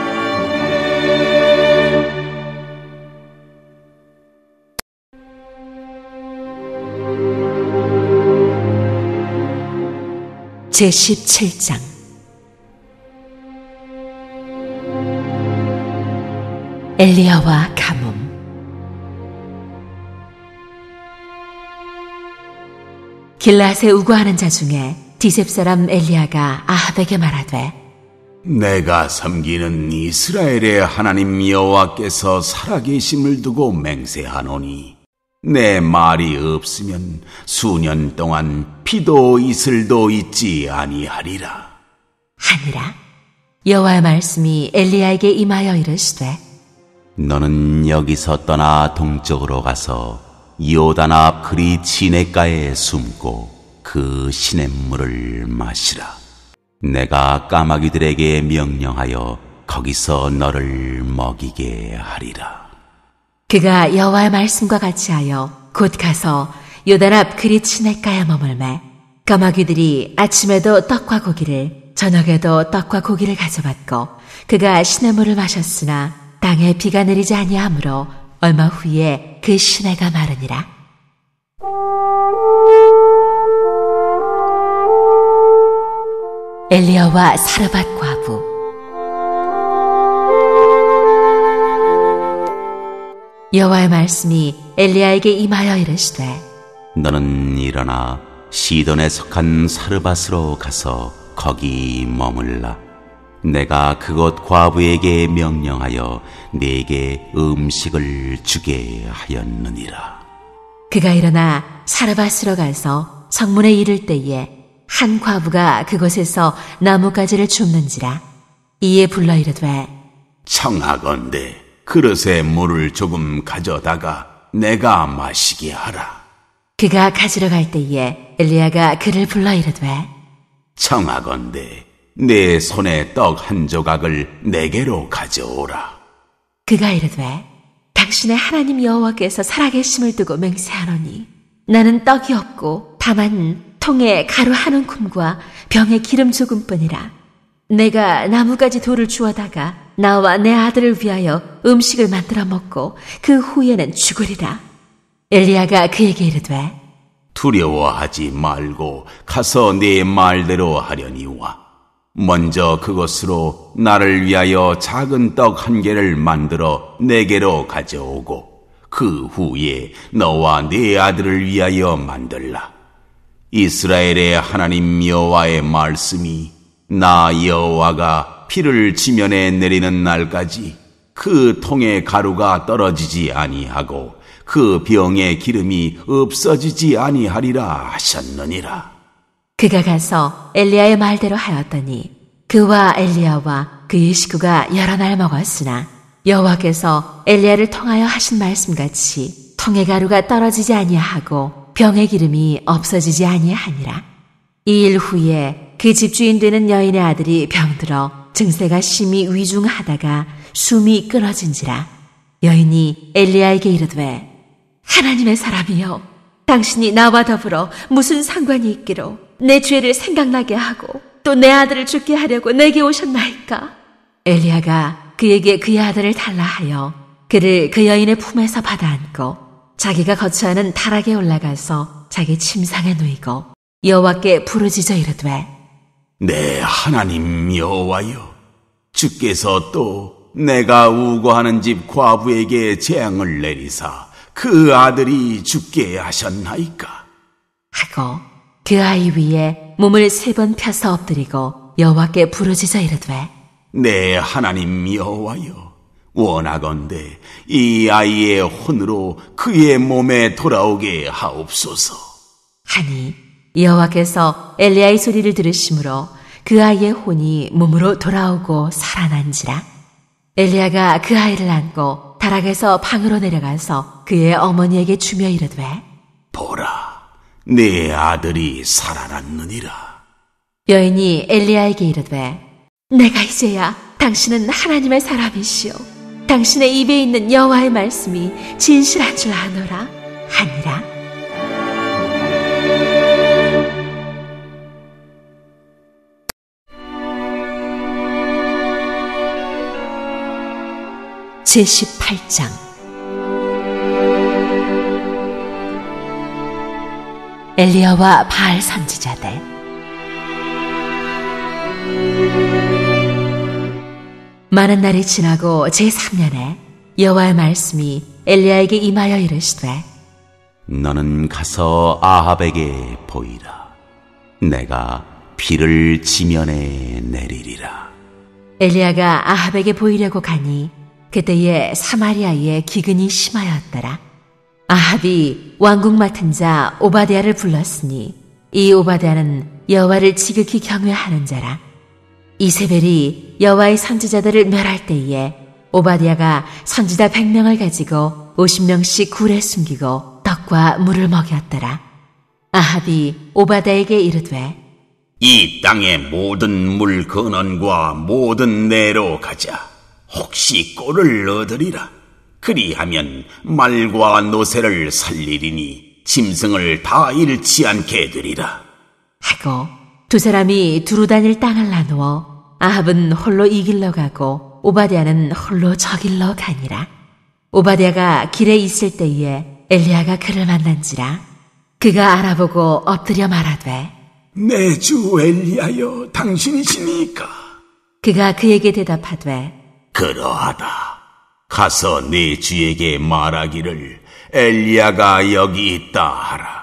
제17장 엘리야와 가뭄. 길앗에 우거하는 자 중에 디셉 사람 엘리야가 아합에게 말하되 내가 섬기는 이스라엘의 하나님 여호와께서 살아계심을 두고 맹세하노니 내 말이 없으면 수년 동안 비도 이슬도 있지 아니하리라 하니라. 여호와의 말씀이 엘리야에게 임하여 이르시되 너는 여기서 떠나 동쪽으로 가서 요단 앞 그리 시냇가에 숨고 그 시냇물을 마시라. 내가 까마귀들에게 명령하여 거기서 너를 먹이게 하리라. 그가 여호와의 말씀과 같이 하여 곧 가서 요단 앞 그리 시냇가에 머물매 까마귀들이 아침에도 떡과 고기를 저녁에도 떡과 고기를 가져갔고 그가 시냇물을 마셨으나 땅에 비가 내리지 아니하므로 얼마 후에 그 시내가 마르니라. 엘리야와 사르밧 과부. 여호와의 말씀이 엘리야에게 임하여 이르시되 너는 일어나 시돈에 속한 사르밧으로 가서 거기 머물라. 내가 그곳 과부에게 명령하여 네게 음식을 주게 하였느니라. 그가 일어나 사르밧으로 가서 성문에 이를 때에 한 과부가 그곳에서 나뭇가지를 줍는지라. 이에 불러 이르되 청하건대 그릇에 물을 조금 가져다가 내가 마시게 하라. 그가 가지러 갈 때에 엘리야가 그를 불러 이르되 청하건대 내 손에 떡 한 조각을 내게로 가져오라. 그가 이르되 당신의 하나님 여호와께서 살아계심을 두고 맹세하노니 나는 떡이 없고 다만 통에 가루 한 움큼과 병에 기름 조금뿐이라. 내가 나무가지 돌을 주워다가 나와 내 아들을 위하여 음식을 만들어 먹고 그 후에는 죽으리라. 엘리야가 그에게 이르되 두려워하지 말고 가서 네 말대로 하려니와 먼저 그것으로 나를 위하여 작은 떡 한 개를 만들어 내게로 가져오고 그 후에 너와 네 아들을 위하여 만들라. 이스라엘의 하나님 여호와의 말씀이 나 여호와가 비를 지면에 내리는 날까지 그 통의 가루가 떨어지지 아니하고 그 병의 기름이 없어지지 아니하리라 하셨느니라. 그가 가서 엘리야의 말대로 하였더니 그와 엘리야와 그의 식구가 여러 날 먹었으나 여호와께서 엘리야를 통하여 하신 말씀같이 통의 가루가 떨어지지 아니하고 병의 기름이 없어지지 아니하니라. 이 일 후에 그 집주인 되는 여인의 아들이 병들어 증세가 심히 위중하다가 숨이 끊어진지라. 여인이 엘리야에게 이르되 하나님의 사람이여 당신이 나와 더불어 무슨 상관이 있기로 내 죄를 생각나게 하고 또 내 아들을 죽게 하려고 내게 오셨나이까? 엘리야가 그에게 그의 아들을 달라 하여 그를 그 여인의 품에서 받아안고 자기가 거처하는 타락에 올라가서 자기 침상에 누이고 여호와께 부르짖어 이르되 내 하나님 여호와여 주께서 또 내가 우고하는 집 과부에게 재앙을 내리사 그 아들이 죽게 하셨나이까? 하고 그 아이 위에 몸을 3번 펴서 엎드리고 여호와께 부르짖어 이르되 내 하나님 여호와여 원하건대 이 아이의 혼으로 그의 몸에 돌아오게 하옵소서. 하니 여호와께서 엘리야의 소리를 들으심으로 그 아이의 혼이 몸으로 돌아오고 살아난지라. 엘리야가 그 아이를 안고 다락에서 방으로 내려가서 그의 어머니에게 주며 이르되 보라 내 아들이 살아났느니라. 여인이 엘리야에게 이르되 내가 이제야 당신은 하나님의 사람이시오 당신의 입에 있는 여호와의 말씀이 진실한 줄 아노라 하니라. 제18장 엘리야와 바알 선지자들. 많은 날이 지나고 제3년에 여호와의 말씀이 엘리야에게 임하여 이르시되 너는 가서 아합에게 보이라. 내가 비를 지면에 내리리라. 엘리야가 아합에게 보이려고 가니 그때에 사마리아에 기근이 심하였더라. 아합이 왕궁 맡은 자 오바댜를 불렀으니 이 오바댜는 여호와를 지극히 경외하는 자라. 이세벨이 여호와의 선지자들을 멸할 때에 오바댜가 선지자 100명을 가지고 50명씩 굴에 숨기고 떡과 물을 먹였더라. 아합이 오바댜에게 이르되 이 땅의 모든 물 근원과 모든 내로 가자. 혹시 꼴을 얻으리라. 그리하면 말과 노새를 살리리니 짐승을 다 잃지 않게 되리라. 하고 두 사람이 두루 다닐 땅을 나누어 아합은 홀로 이 길로 가고 오바댜는 홀로 저 길로 가니라. 오바댜가 길에 있을 때에 엘리야가 그를 만난지라. 그가 알아보고 엎드려 말하되 내 주 엘리야여 당신이시니까? 그가 그에게 대답하되 그러하다. 가서 네 주에게 말하기를 엘리야가 여기 있다 하라.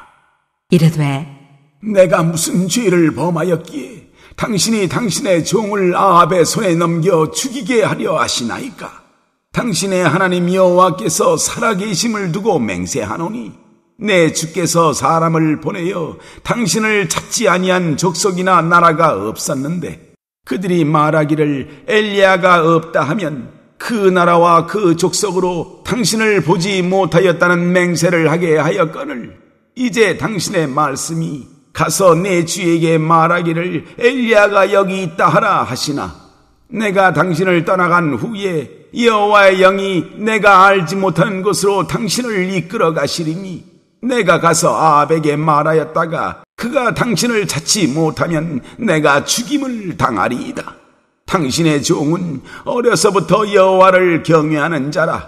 이르되 내가 무슨 죄를 범하였기에 당신이 당신의 종을 아합의 손에 넘겨 죽이게 하려 하시나이까? 당신의 하나님 여호와께서 살아계심을 두고 맹세하노니 내 주께서 사람을 보내어 당신을 찾지 아니한 족속이나 나라가 없었는데 그들이 말하기를 엘리야가 없다 하면 그 나라와 그 족속으로 당신을 보지 못하였다는 맹세를 하게 하였거늘 이제 당신의 말씀이 가서 내 주에게 말하기를 엘리야가 여기 있다 하라 하시나 내가 당신을 떠나간 후에 여호와의 영이 내가 알지 못하는 곳으로 당신을 이끌어 가시리니 내가 가서 아합에게 말하였다가 그가 당신을 찾지 못하면 내가 죽임을 당하리이다. 당신의 종은 어려서부터 여호와를 경외하는 자라.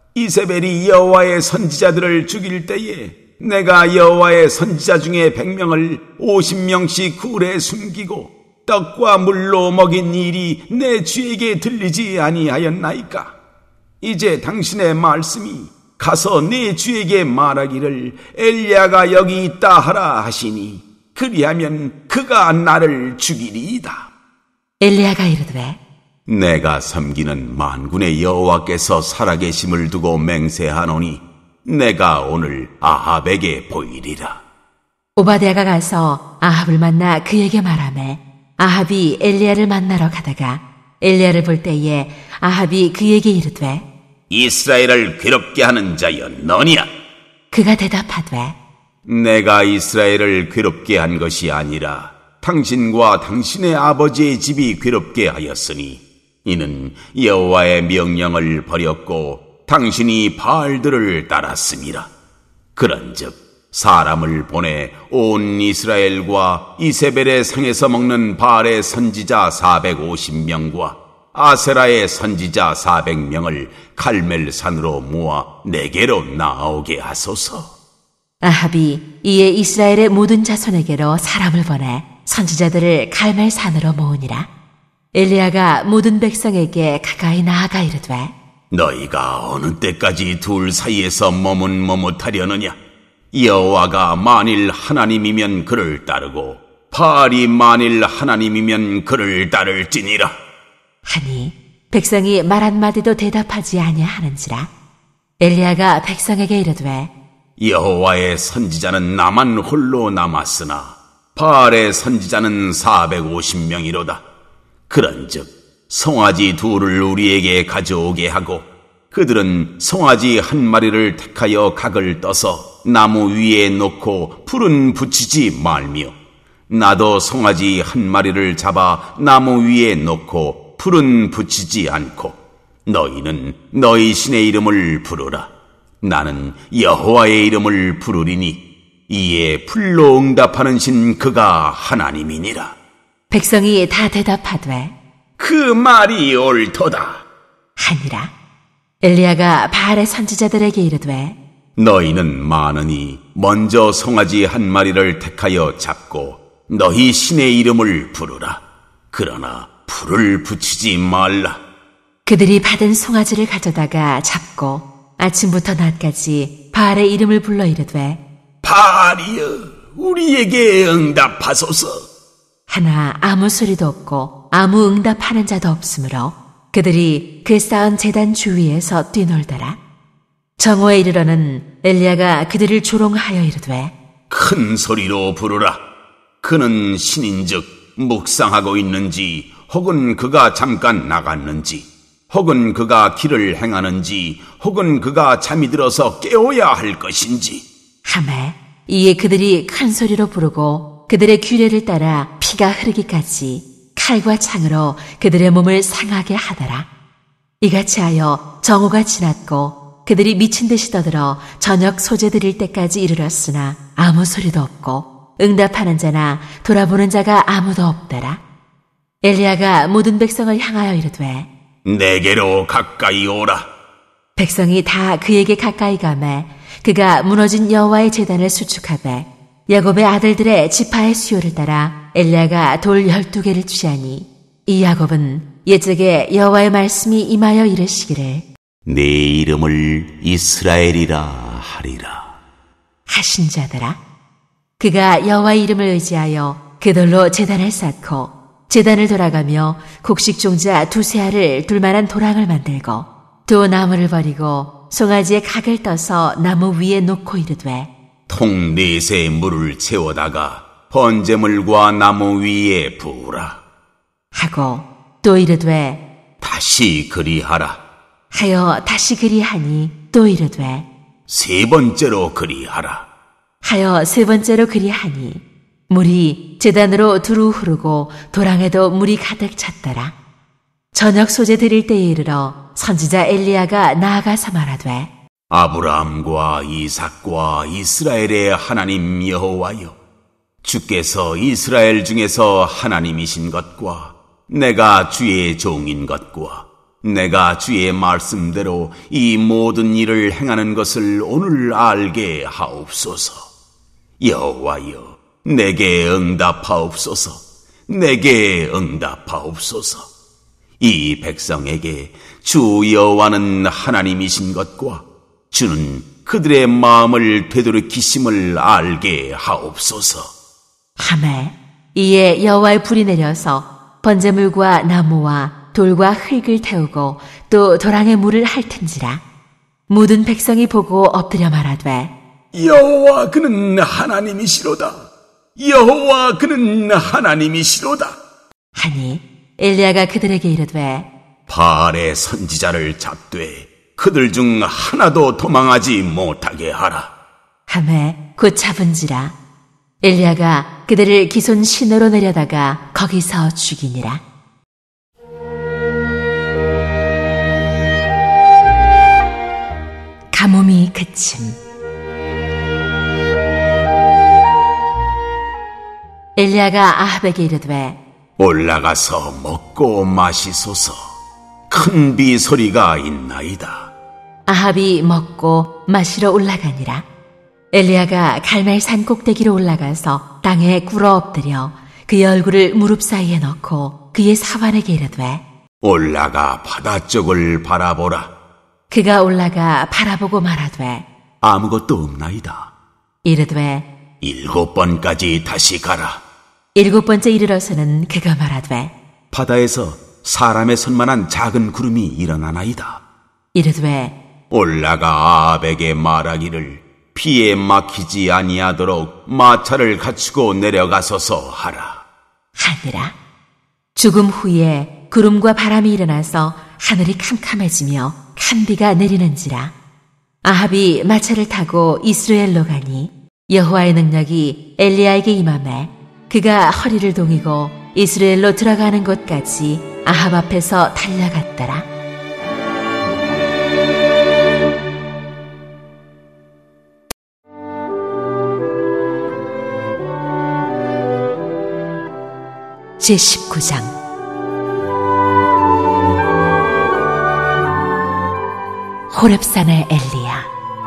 이세벨이 여호와의 선지자들을 죽일 때에 내가 여호와의 선지자 중에 100명을 50명씩 굴에 숨기고 떡과 물로 먹인 일이 내 주에게 들리지 아니하였나이까? 이제 당신의 말씀이 가서 내 주에게 말하기를 엘리야가 여기 있다 하라 하시니 그리하면 그가 나를 죽이리이다. 엘리야가 이르되 내가 섬기는 만군의 여호와께서 살아계심을 두고 맹세하노니 내가 오늘 아합에게 보이리라. 오바댜가 가서 아합을 만나 그에게 말하매 아합이 엘리야를 만나러 가다가 엘리야를 볼 때에 아합이 그에게 이르되 이스라엘을 괴롭게 하는 자여 너니라. 그가 대답하되 내가 이스라엘을 괴롭게 한 것이 아니라 당신과 당신의 아버지의 집이 괴롭게 하였으니 이는 여호와의 명령을 버렸고 당신이 바알들을 따랐음이라. 그런즉 사람을 보내 온 이스라엘과 이세벨의 상에서 먹는 바알의 선지자 450명과 아세라의 선지자 400명을 갈멜산으로 모아 내게로 나오게 하소서. 아합이 이에 이스라엘의 모든 자손에게로 사람을 보내 선지자들을 갈멜산으로 모으니라. 엘리야가 모든 백성에게 가까이 나아가 이르되 너희가 어느 때까지 둘 사이에서 머뭇머뭇하려느냐? 여호와가 만일 하나님이면 그를 따르고 바알이 만일 하나님이면 그를 따를지니라. 하니 백성이 말 한마디도 대답하지 아니하는지라. 엘리야가 백성에게 이르되 여호와의 선지자는 나만 홀로 남았으나 바알의 선지자는 450명이로다. 그런즉 송아지 둘을 우리에게 가져오게 하고 그들은 송아지 한 마리를 택하여 각을 떠서 나무 위에 놓고 불은 붙이지 말며 나도 송아지 한 마리를 잡아 나무 위에 놓고 불은 붙이지 않고 너희는 너희 신의 이름을 부르라. 나는 여호와의 이름을 부르리니 이에 불로 응답하는 신 그가 하나님이니라. 백성이 다 대답하되 그 말이 옳도다 하니라. 엘리야가 바알의 선지자들에게 이르되 너희는 많으니 먼저 송아지 한 마리를 택하여 잡고 너희 신의 이름을 부르라. 그러나 불을 붙이지 말라. 그들이 받은 송아지를 가져다가 잡고 아침부터 낮까지 바알의 이름을 불러 이르되 바알이여 우리에게 응답하소서. 하나 아무 소리도 없고 아무 응답하는 자도 없으므로 그들이 그 쌓은 제단 주위에서 뛰놀더라. 정오에 이르러는 엘리야가 그들을 조롱하여 이르되 큰 소리로 부르라. 그는 신인즉 묵상하고 있는지 혹은 그가 잠깐 나갔는지 혹은 그가 길을 행하는지 혹은 그가 잠이 들어서 깨워야 할 것인지. 하매 이에 그들이 큰 소리로 부르고 그들의 규례를 따라 피가 흐르기까지 칼과 창으로 그들의 몸을 상하게 하더라. 이같이 하여 정오가 지났고 그들이 미친 듯이 떠들어 저녁 소재 드릴 때까지 이르렀으나 아무 소리도 없고 응답하는 자나 돌아보는 자가 아무도 없더라. 엘리야가 모든 백성을 향하여 이르되 내게로 가까이 오라. 백성이 다 그에게 가까이 가매 그가 무너진 여호와의 제단을 수축하되 야곱의 아들들의 지파의 수요를 따라 엘리야가 돌 12개를 취하니 이 야곱은 옛적에 여호와의 말씀이 임하여 이르시기를 내 이름을 이스라엘이라 하리라 하신 자더라. 그가 여호와의 이름을 의지하여 그 돌로 제단을 쌓고 제단을 돌아가며 곡식종자 2세알을 둘만한 도랑을 만들고 두 나무를 버리고 송아지의 각을 떠서 나무 위에 놓고 이르되 통 4세 물을 채워다가 번제물과 나무 위에 부으라. 하고 또 이르되 다시 그리하라. 하여 다시 그리하니 또 이르되 3번째로 그리하라. 하여 3번째로 그리하니 물이 제단으로 두루 흐르고 도랑에도 물이 가득 찼더라. 저녁 소재 드릴 때에 이르러 선지자 엘리야가 나아가서 말하되 아브라함과 이삭과 이스라엘의 하나님 여호와여, 주께서 이스라엘 중에서 하나님이신 것과 내가 주의 종인 것과 내가 주의 말씀대로 이 모든 일을 행하는 것을 오늘 알게 하옵소서. 여호와여, 내게 응답하옵소서. 내게 응답하옵소서. 이 백성에게 주 여호와는 하나님이신 것과 주는 그들의 마음을 되돌이키심을 알게 하옵소서. 하매 이에 여호와의 불이 내려서 번제물과 나무와 돌과 흙을 태우고 또 도랑에 물을 핥은지라. 모든 백성이 보고 엎드려 말하되 여호와 그는 하나님이시로다. 여호와 그는 하나님이시로다. 하니 엘리야가 그들에게 이르되 바알의 선지자를 잡되 그들 중 하나도 도망하지 못하게 하라. 하매 곧 잡은지라. 엘리야가 그들을 기손 시내로 내려다가 거기서 죽이니라. 가뭄이 그침. 엘리야가 아합에게 이르되 올라가서 먹고 마시소서. 큰 비 소리가 있나이다. 아합이 먹고 마시러 올라가니라. 엘리야가 갈멜산 꼭대기로 올라가서 땅에 꿇어 엎드려 그의 얼굴을 무릎 사이에 넣고 그의 사환에게 이르되 올라가 바다 쪽을 바라보라. 그가 올라가 바라보고 말하되 아무것도 없나이다. 이르되 7번까지 다시 가라. 7번째 이르러서는 그가 말하되 바다에서 사람의 손만한 작은 구름이 일어나나이다. 이르되 올라가 아합에게 말하기를 피에 막히지 아니하도록 마차를 갖추고 내려가소서 하라. 하니라. 죽음 후에 구름과 바람이 일어나서 하늘이 캄캄해지며 큰 비가 내리는지라. 아합이 마차를 타고 이스라엘로 가니 여호와의 능력이 엘리야에게 임하매 그가 허리를 동이고 이스라엘로 들어가는 곳까지 아합 앞에서 달려갔더라. 제19장 호렙산의 엘리야.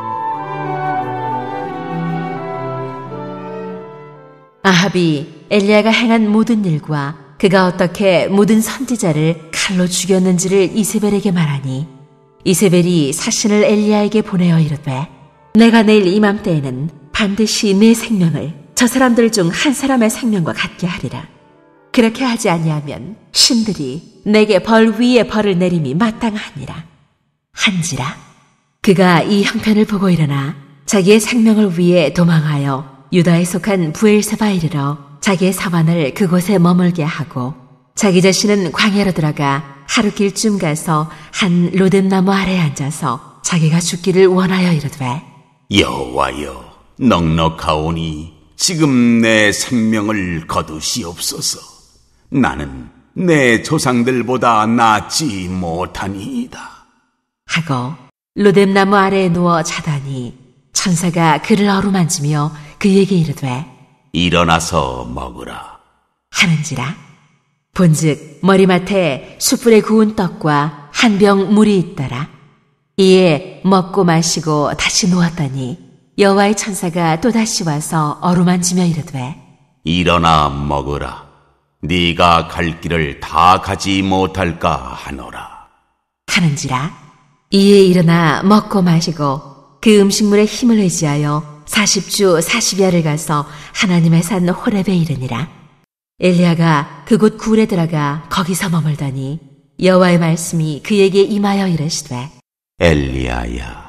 아합이 엘리야가 행한 모든 일과 그가 어떻게 모든 선지자를 칼로 죽였는지를 이세벨에게 말하니 이세벨이 사신을 엘리야에게 보내어 이르되 내가 내일 이맘때에는 반드시 내 생명을 저 사람들 중 한 사람의 생명과 같게 하리라. 그렇게 하지 아니하면 신들이 내게 벌 위에 벌을 내림이 마땅하니라. 한지라 그가 이 형편을 보고 일어나 자기의 생명을 위해 도망하여 유다에 속한 부엘세바에 이르러 자기의 사환을 그곳에 머물게 하고 자기 자신은 광야로 들어가 하루길쯤 가서 한 로뎀나무 아래에 앉아서 자기가 죽기를 원하여 이르되 여호와여, 넉넉하오니 지금 내 생명을 거두시옵소서. 나는 내 조상들보다 낫지 못하니이다 하고 로뎀나무 아래에 누워 자다니 천사가 그를 어루만지며 그에게 이르되 일어나서 먹으라 하는지라. 본즉 머리맡에 숯불에 구운 떡과 한 병 물이 있더라. 이에 먹고 마시고 다시 누웠더니 여호와의 천사가 또다시 와서 어루만지며 이르되 일어나 먹으라. 네가 갈 길을 다 가지 못할까 하노라 하는지라. 이에 일어나 먹고 마시고 그 음식물에 힘을 의지하여 40주 40야를 가서 하나님의 산 호렙에 이르니라. 엘리야가 그곳 굴에 들어가 거기서 머물더니 여호와의 말씀이 그에게 임하여 이르시되 엘리야야,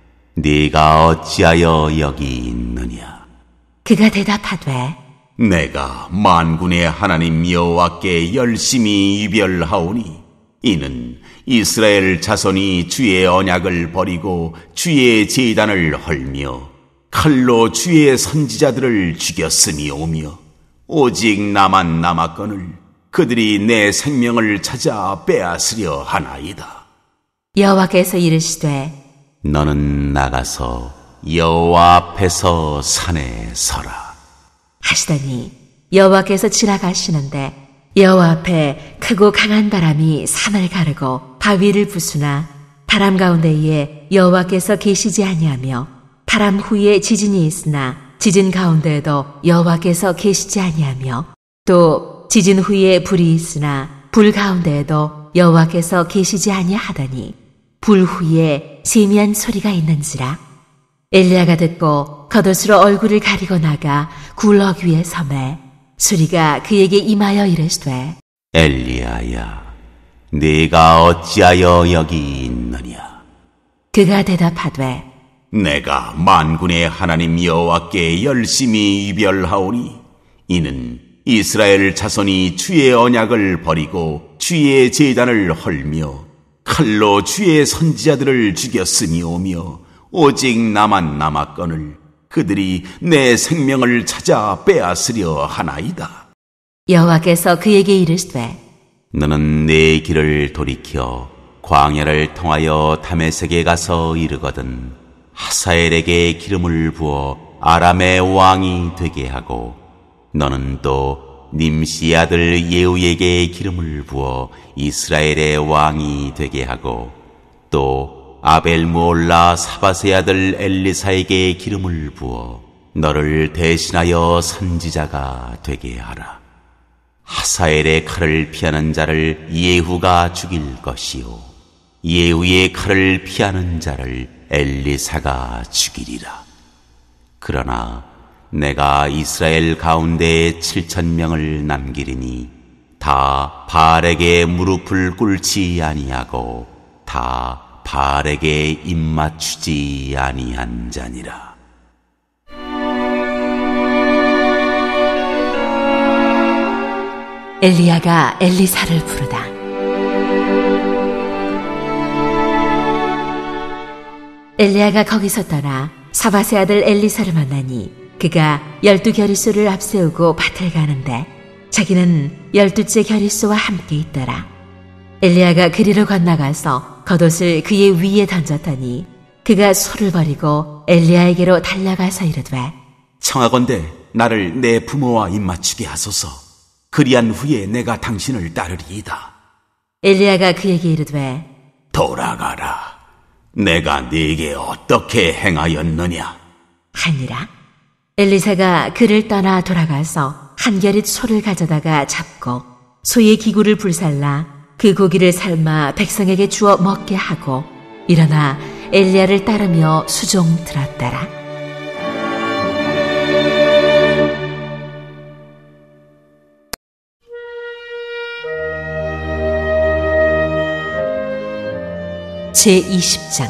네가 어찌하여 여기 있느냐? 그가 대답하되 내가 만군의 하나님 여호와께 열심히 이별하오니 이는 이스라엘 자손이 주의 언약을 버리고 주의 제단을 헐며 칼로 주의 선지자들을 죽였음이오며 오직 나만 남았거늘 그들이 내 생명을 찾아 빼앗으려 하나이다. 여호와께서 이르시되 너는 나가서 여호와 앞에서 산에 서라. 하시더니 여호와께서 지나가시는데 여호와 앞에 크고 강한 바람이 산을 가르고 바위를 부수나 바람 가운데에 여호와께서 계시지 아니하며 바람 후에 지진이 있으나 지진 가운데에도 여호와께서 계시지 아니하며 또 지진 후에 불이 있으나 불 가운데에도 여호와께서 계시지 아니하더니 불 후에 세미한 소리가 있는지라. 엘리야가 듣고 겉옷으로 얼굴을 가리고 나가 굴럭 위에 서매 소리가 그에게 임하여 이르시되 엘리야야, 네가 어찌하여 여기 있느냐? 그가 대답하되 내가 만군의 하나님 여호와께 열심히 이별하오니 이는 이스라엘 자손이 주의 언약을 버리고 주의 제단을 헐며 칼로 주의 선지자들을 죽였음이오며 오직 나만 남았거늘 그들이 내 생명을 찾아 빼앗으려 하나이다. 여호와께서 그에게 이르시되 너는 내 길을 돌이켜 광야를 통하여 다메섹에 가서 이르거든 하사엘에게 기름을 부어 아람의 왕이 되게 하고 너는 또 님시 아들 예후에게 기름을 부어 이스라엘의 왕이 되게 하고 또 아벨무올라 사바세 아들 엘리사에게 기름을 부어 너를 대신하여 선지자가 되게 하라. 하사엘의 칼을 피하는 자를 예후가 죽일 것이요 예후의 칼을 피하는 자를 엘리사가 죽이리라. 그러나 내가 이스라엘 가운데 7,000명을 남기리니 다 바알에게 무릎을 꿇지 아니하고 다 바알에게 입맞추지 아니한 자니라. 엘리야가 엘리사를 부르다. 엘리야가 거기서 떠나 사바세 아들 엘리사를 만나니 그가 12겨리소를 앞세우고 밭을 가는데 자기는 12째 겨리소와 함께 있더라. 엘리야가 그리로 건너가서 겉옷을 그의 위에 던졌더니 그가 소를 버리고 엘리야에게로 달려가서 이르되 청하건대 나를 내 부모와 입맞추게 하소서. 그리한 후에 내가 당신을 따르리이다. 엘리야가 그에게 이르되 돌아가라. 내가 네게 어떻게 행하였느냐? 하니라. 엘리사가 그를 떠나 돌아가서 한 겨릿 소를 가져다가 잡고 소의 기구를 불살라 그 고기를 삶아 백성에게 주어 먹게 하고 일어나 엘리야를 따르며 수종 들었더라. 제20장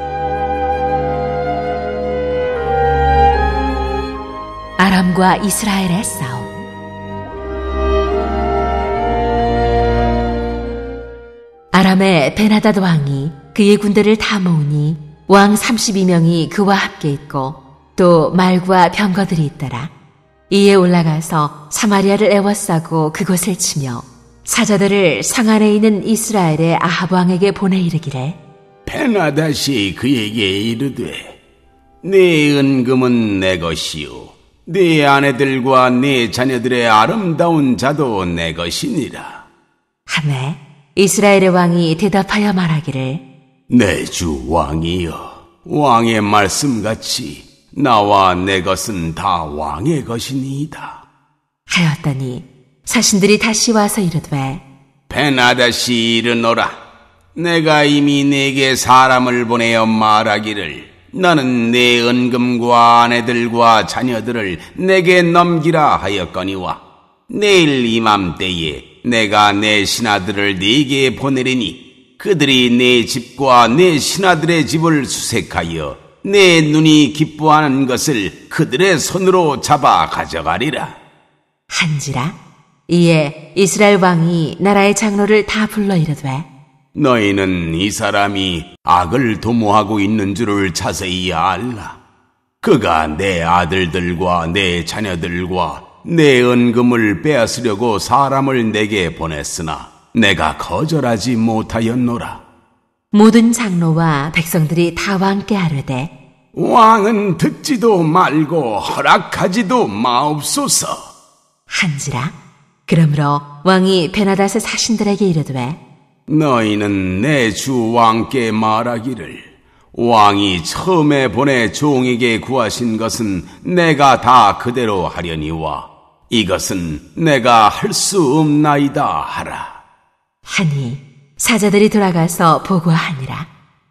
아람과 이스라엘의 싸움. 아람의 베나닷 왕이 그의 군대를 다 모으니 왕 32명이 그와 함께 있고 또 말과 병거들이 있더라. 이에 올라가서 사마리아를 에워싸고 그곳을 치며 사자들을 성 안에 있는 이스라엘의 아합 왕에게 보내 이르기를 베나닷이 그에게 이르되 네 은금은 내 것이요 네 아내들과 네 자녀들의 아름다운 자도 내 것이니라. 하매 이스라엘의 왕이 대답하여 말하기를 내 주 왕이여, 왕의 말씀같이 나와 내 것은 다 왕의 것이니이다. 하였더니 사신들이 다시 와서 이르되 베나닷이 이르노라. 내가 이미 네게 사람을 보내어 말하기를 너는 네 은금과 아내들과 자녀들을 내게 넘기라 하였거니와 내일 이맘때에 내가 내 신하들을 네게 보내리니 그들이 내 집과 내 신하들의 집을 수색하여 내 눈이 기뻐하는 것을 그들의 손으로 잡아 가져가리라. 한지라. 이에 이스라엘 왕이 나라의 장로를 다 불러 이르되 너희는 이 사람이 악을 도모하고 있는 줄을 자세히 알라. 그가 내 아들들과 내 자녀들과 내 은금을 빼앗으려고 사람을 내게 보냈으나 내가 거절하지 못하였노라. 모든 장로와 백성들이 다 왕께 아뢰되 왕은 듣지도 말고 허락하지도 마옵소서. 한지라. 그러므로 왕이 베나닷의 사신들에게 이르되 너희는 내 주 왕께 말하기를 왕이 처음에 보내 종에게 구하신 것은 내가 다 그대로 하려니와 이것은 내가 할 수 없나이다 하라. 하니 사자들이 돌아가서 보고하니라.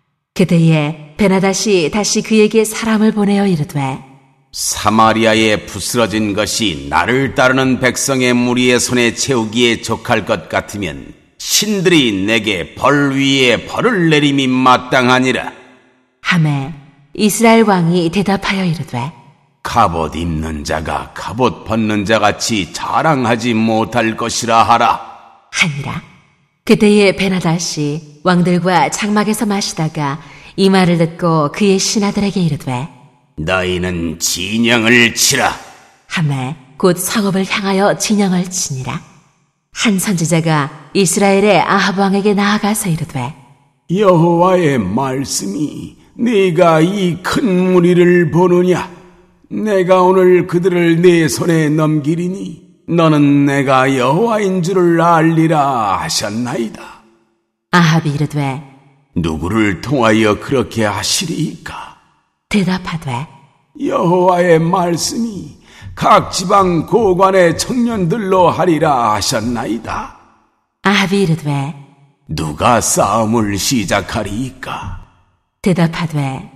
그때에 베나닷이 다시 그에게 사람을 보내어 이르되 사마리아에 부스러진 것이 나를 따르는 백성의 무리의 손에 채우기에 족할 것 같으면 신들이 내게 벌 위에 벌을 내림이 마땅하니라. 하매 이스라엘 왕이 대답하여 이르되 갑옷 입는 자가 갑옷 벗는 자같이 자랑하지 못할 것이라 하라. 하니라. 그때에 베나닷이 왕들과 장막에서 마시다가 이 말을 듣고 그의 신하들에게 이르되 너희는 진영을 치라. 하매 곧 성읍을 향하여 진영을 치니라. 한 선지자가 이스라엘의 아합 왕에게 나아가서 이르되 여호와의 말씀이 네가 이 큰 무리를 보느냐? 내가 오늘 그들을 네 손에 넘기리니 너는 내가 여호와인 줄을 알리라 하셨나이다. 아합이 이르되 누구를 통하여 그렇게 하시리이까? 대답하되 여호와의 말씀이 각 지방 고관의 청년들로 하리라 하셨나이다. 아합이 이르되 누가 싸움을 시작하리이까? 대답하되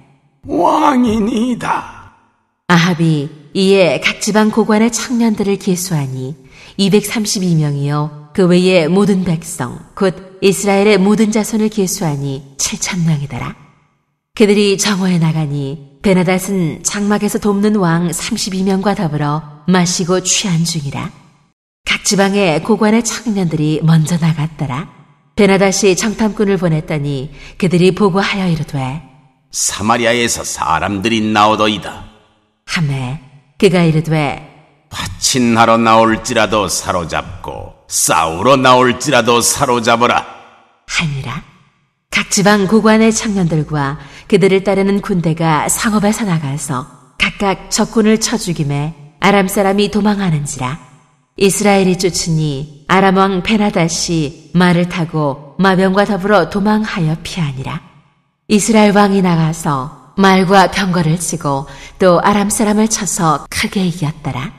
왕이니이다. 아합이 이에 각 지방 고관의 청년들을 계수하니 232명이요 그 외의 모든 백성 곧 이스라엘의 모든 자손을 계수하니 7,000명이더라. 그들이 정오에 나가니 베나닷은 장막에서 돕는 왕 32명과 더불어 마시고 취한 중이라. 각 지방의 고관의 청년들이 먼저 나갔더라. 베나닷이 정탐꾼을 보냈더니 그들이 보고하여 이르되 사마리아에서 사람들이 나오더이다. 하매 그가 이르되 파친하러 나올지라도 사로잡고 싸우러 나올지라도 사로잡으라. 하니라. 각 지방 고관의 청년들과 그들을 따르는 군대가 상업에서 나가서 각각 적군을 쳐 죽임에 아람 사람이 도망하는지라. 이스라엘이 쫓으니 아람 왕 베나닷이 말을 타고 마병과 더불어 도망하여 피하니라. 이스라엘 왕이 나가서 말과 병거를 치고 또 아람 사람을 쳐서 크게 이겼더라.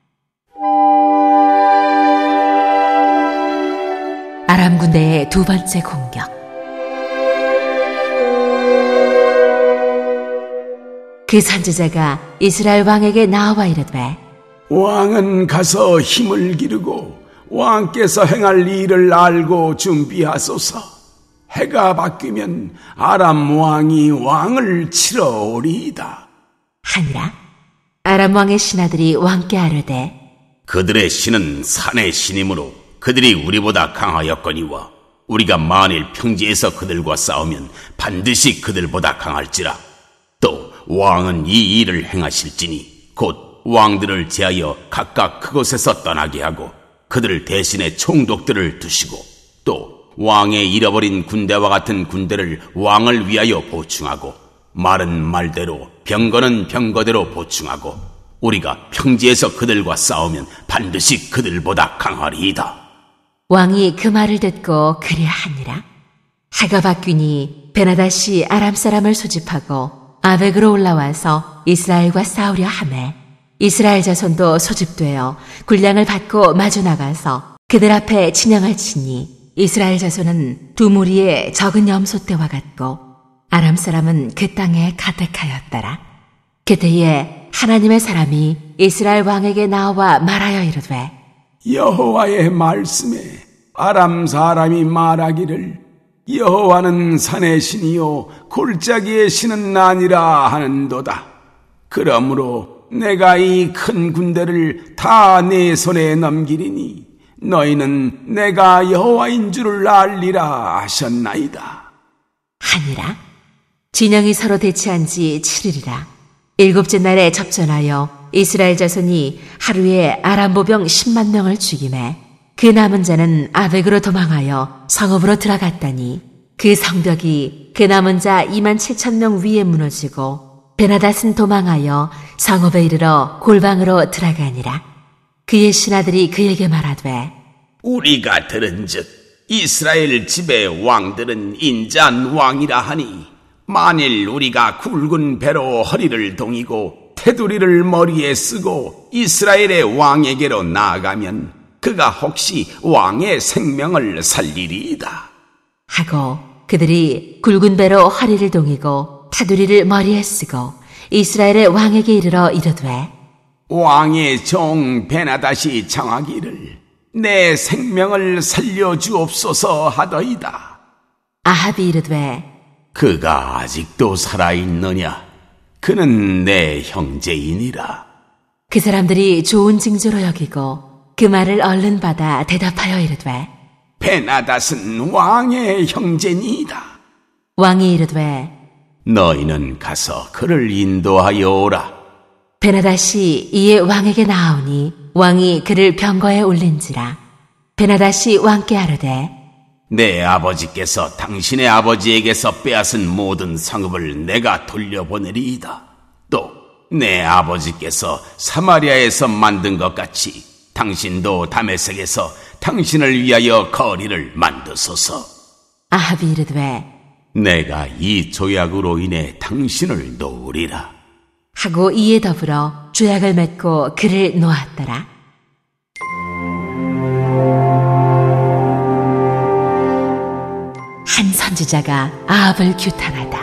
아람 군대의 두 번째 공격. 그 선지자가 이스라엘 왕에게 나와 이르되 왕은 가서 힘을 기르고 왕께서 행할 일을 알고 준비하소서. 해가 바뀌면 아람 왕이 왕을 치러 오리이다. 하니라. 아람 왕의 신하들이 왕께 아뢰되 그들의 신은 산의 신이므로 그들이 우리보다 강하였거니와 우리가 만일 평지에서 그들과 싸우면 반드시 그들보다 강할지라. 또 왕은 이 일을 행하실지니 곧 왕들을 제하여 각각 그곳에서 떠나게 하고 그들 대신에 총독들을 두시고 또 왕의 잃어버린 군대와 같은 군대를 왕을 위하여 보충하고 말은 말대로 병거는 병거대로 보충하고 우리가 평지에서 그들과 싸우면 반드시 그들보다 강하리이다. 왕이 그 말을 듣고 그리하니라. 해가 바뀌니 베나닷이 아람 사람을 소집하고 아벡으로 올라와서 이스라엘과 싸우려 하매 이스라엘 자손도 소집되어 군량을 받고 마주 나가서 그들 앞에 진영을 치니 이스라엘 자손은 두 무리의 적은 염소떼와 같고 아람 사람은 그 땅에 가득하였더라. 그때에 하나님의 사람이 이스라엘 왕에게 나와 말하여 이르되 여호와의 말씀에 아람 사람이 말하기를 여호와는 산의 신이요 골짜기의 신은 아니라 하는도다. 그러므로 내가 이 큰 군대를 다 내 손에 넘기리니 너희는 내가 여호와인 줄을 알리라 하셨나이다. 하니라. 진영이 서로 대치한 지 7일이라. 일곱째 날에 접전하여 이스라엘 자손이 하루에 아람 보병 10만 명을 죽이매 그 남은 자는 아벡으로 도망하여 성읍으로 들어갔더니 그 성벽이 그 남은 자 2만 7천 명 위에 무너지고 베나닷은 도망하여 성읍에 이르러 골방으로 들어가니라. 그의 신하들이 그에게 말하되 우리가 들은즉 이스라엘 집의 왕들은 인자한 왕이라 하니 만일 우리가 굵은 배로 허리를 동이고 테두리를 머리에 쓰고 이스라엘의 왕에게로 나아가면 그가 혹시 왕의 생명을 살리리이다. 하고 그들이 굵은 배로 허리를 동이고 테두리를 머리에 쓰고 이스라엘의 왕에게 이르러 이르되 왕의 종 베나닷이 청하기를 내 생명을 살려주옵소서 하더이다. 아합이 이르되 그가 아직도 살아있느냐? 그는 내 형제이니라. 그 사람들이 좋은 징조로 여기고 그 말을 얼른 받아 대답하여 이르되 베나닷은 왕의 형제니이다. 왕이 이르되 너희는 가서 그를 인도하여 오라. 베나닷이 이에 왕에게 나아오니 왕이 그를 병거에 올린지라. 베나닷이 왕께 아뢰되 내 아버지께서 당신의 아버지에게서 빼앗은 모든 성읍을 내가 돌려보내리이다. 또 내 아버지께서 사마리아에서 만든 것 같이 당신도 다메섹에서 당신을 위하여 거리를 만드소서. 아합이 이르되 내가 이 조약으로 인해 당신을 놓으리라. 하고 이에 더불어 조약을 맺고 그를 놓았더라. 한 선지자가 아합을 규탄하다.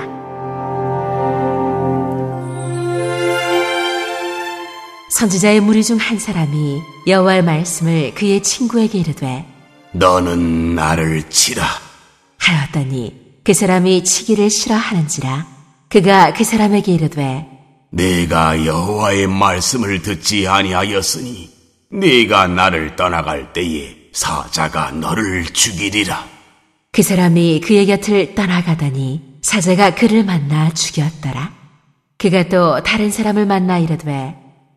선지자의 무리 중 한 사람이 여호와의 말씀을 그의 친구에게 이르되 너는 나를 치라 하였더니 그 사람이 치기를 싫어하는지라. 그가 그 사람에게 이르되 네가 여호와의 말씀을 듣지 아니하였으니 네가 나를 떠나갈 때에 사자가 너를 죽이리라. 그 사람이 그의 곁을 떠나가더니 사자가 그를 만나 죽였더라. 그가 또 다른 사람을 만나 이르되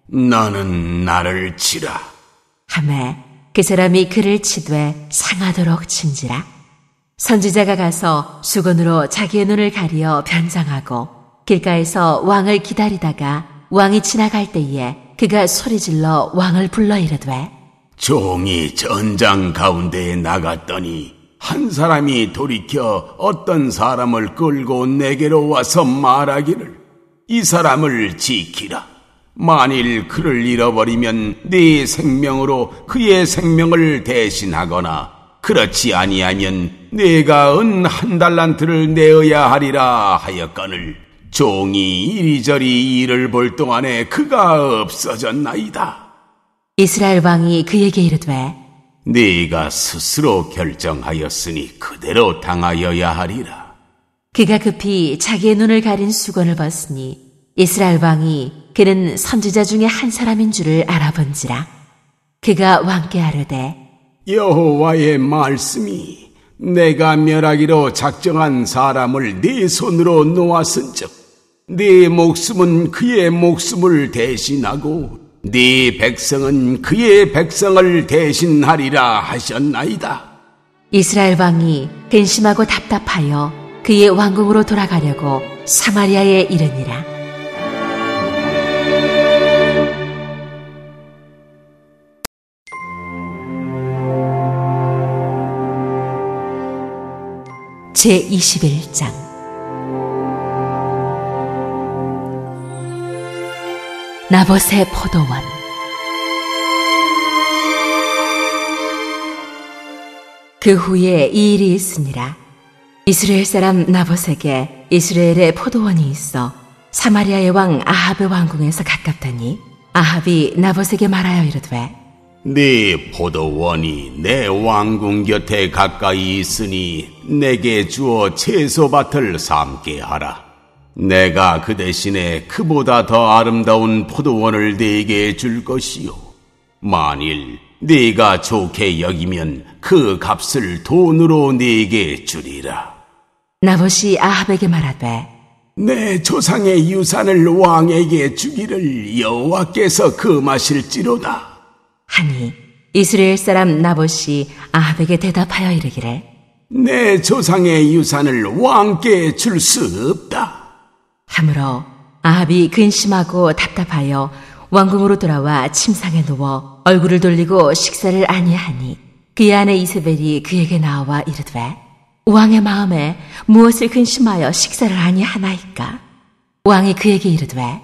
너는 나를 치라. 하매 그 사람이 그를 치되 상하도록 친지라. 선지자가 가서 수건으로 자기의 눈을 가리어 변장하고 길가에서 왕을 기다리다가 왕이 지나갈 때에 그가 소리질러 왕을 불러 이르되 종이 전장 가운데에 나갔더니 한 사람이 돌이켜 어떤 사람을 끌고 내게로 와서 말하기를 이 사람을 지키라. 만일 그를 잃어버리면 네 생명으로 그의 생명을 대신하거나 그렇지 아니하면 내가 은 1달란트를 내어야 하리라 하였거늘 종이 이리저리 일을 볼 동안에 그가 없어졌나이다. 이스라엘 왕이 그에게 이르되 네가 스스로 결정하였으니 그대로 당하여야 하리라. 그가 급히 자기의 눈을 가린 수건을 벗으니 이스라엘 왕이 그는 선지자 중에 한 사람인 줄을 알아본지라. 그가 왕께 아뢰되 여호와의 말씀이 내가 멸하기로 작정한 사람을 네 손으로 놓았은즉 네 목숨은 그의 목숨을 대신하고 네 백성은 그의 백성을 대신하리라 하셨나이다. 이스라엘 왕이 근심하고 답답하여 그의 왕궁으로 돌아가려고 사마리아에 이르니라. 제21장 나봇의 포도원. 그 후에 이 일이 있으니라. 이스라엘 사람 나봇에게 이스라엘의 포도원이 있어 사마리아의 왕 아합의 왕궁에서 가깝더니 아합이 나봇에게 말하여 이르되 네 포도원이 내 왕궁 곁에 가까이 있으니 내게 주어 채소밭을 삼게 하라. 내가 그 대신에 그보다 더 아름다운 포도원을 네게 줄 것이요. 만일 네가 좋게 여기면 그 값을 돈으로 네게 주리라. 나봇이 아합에게 말하되 내 조상의 유산을 왕에게 주기를 여호와께서 금하실지로다. 하니 이스라엘 사람 나봇이 아합에게 대답하여 이르기를 내 조상의 유산을 왕께 줄 수 없다. 하므로 아합이 근심하고 답답하여 왕궁으로 돌아와 침상에 누워 얼굴을 돌리고 식사를 아니하니 그의 아내 이세벨이 그에게 나와 이르되 왕의 마음에 무엇을 근심하여 식사를 아니하나이까? 왕이 그에게 이르되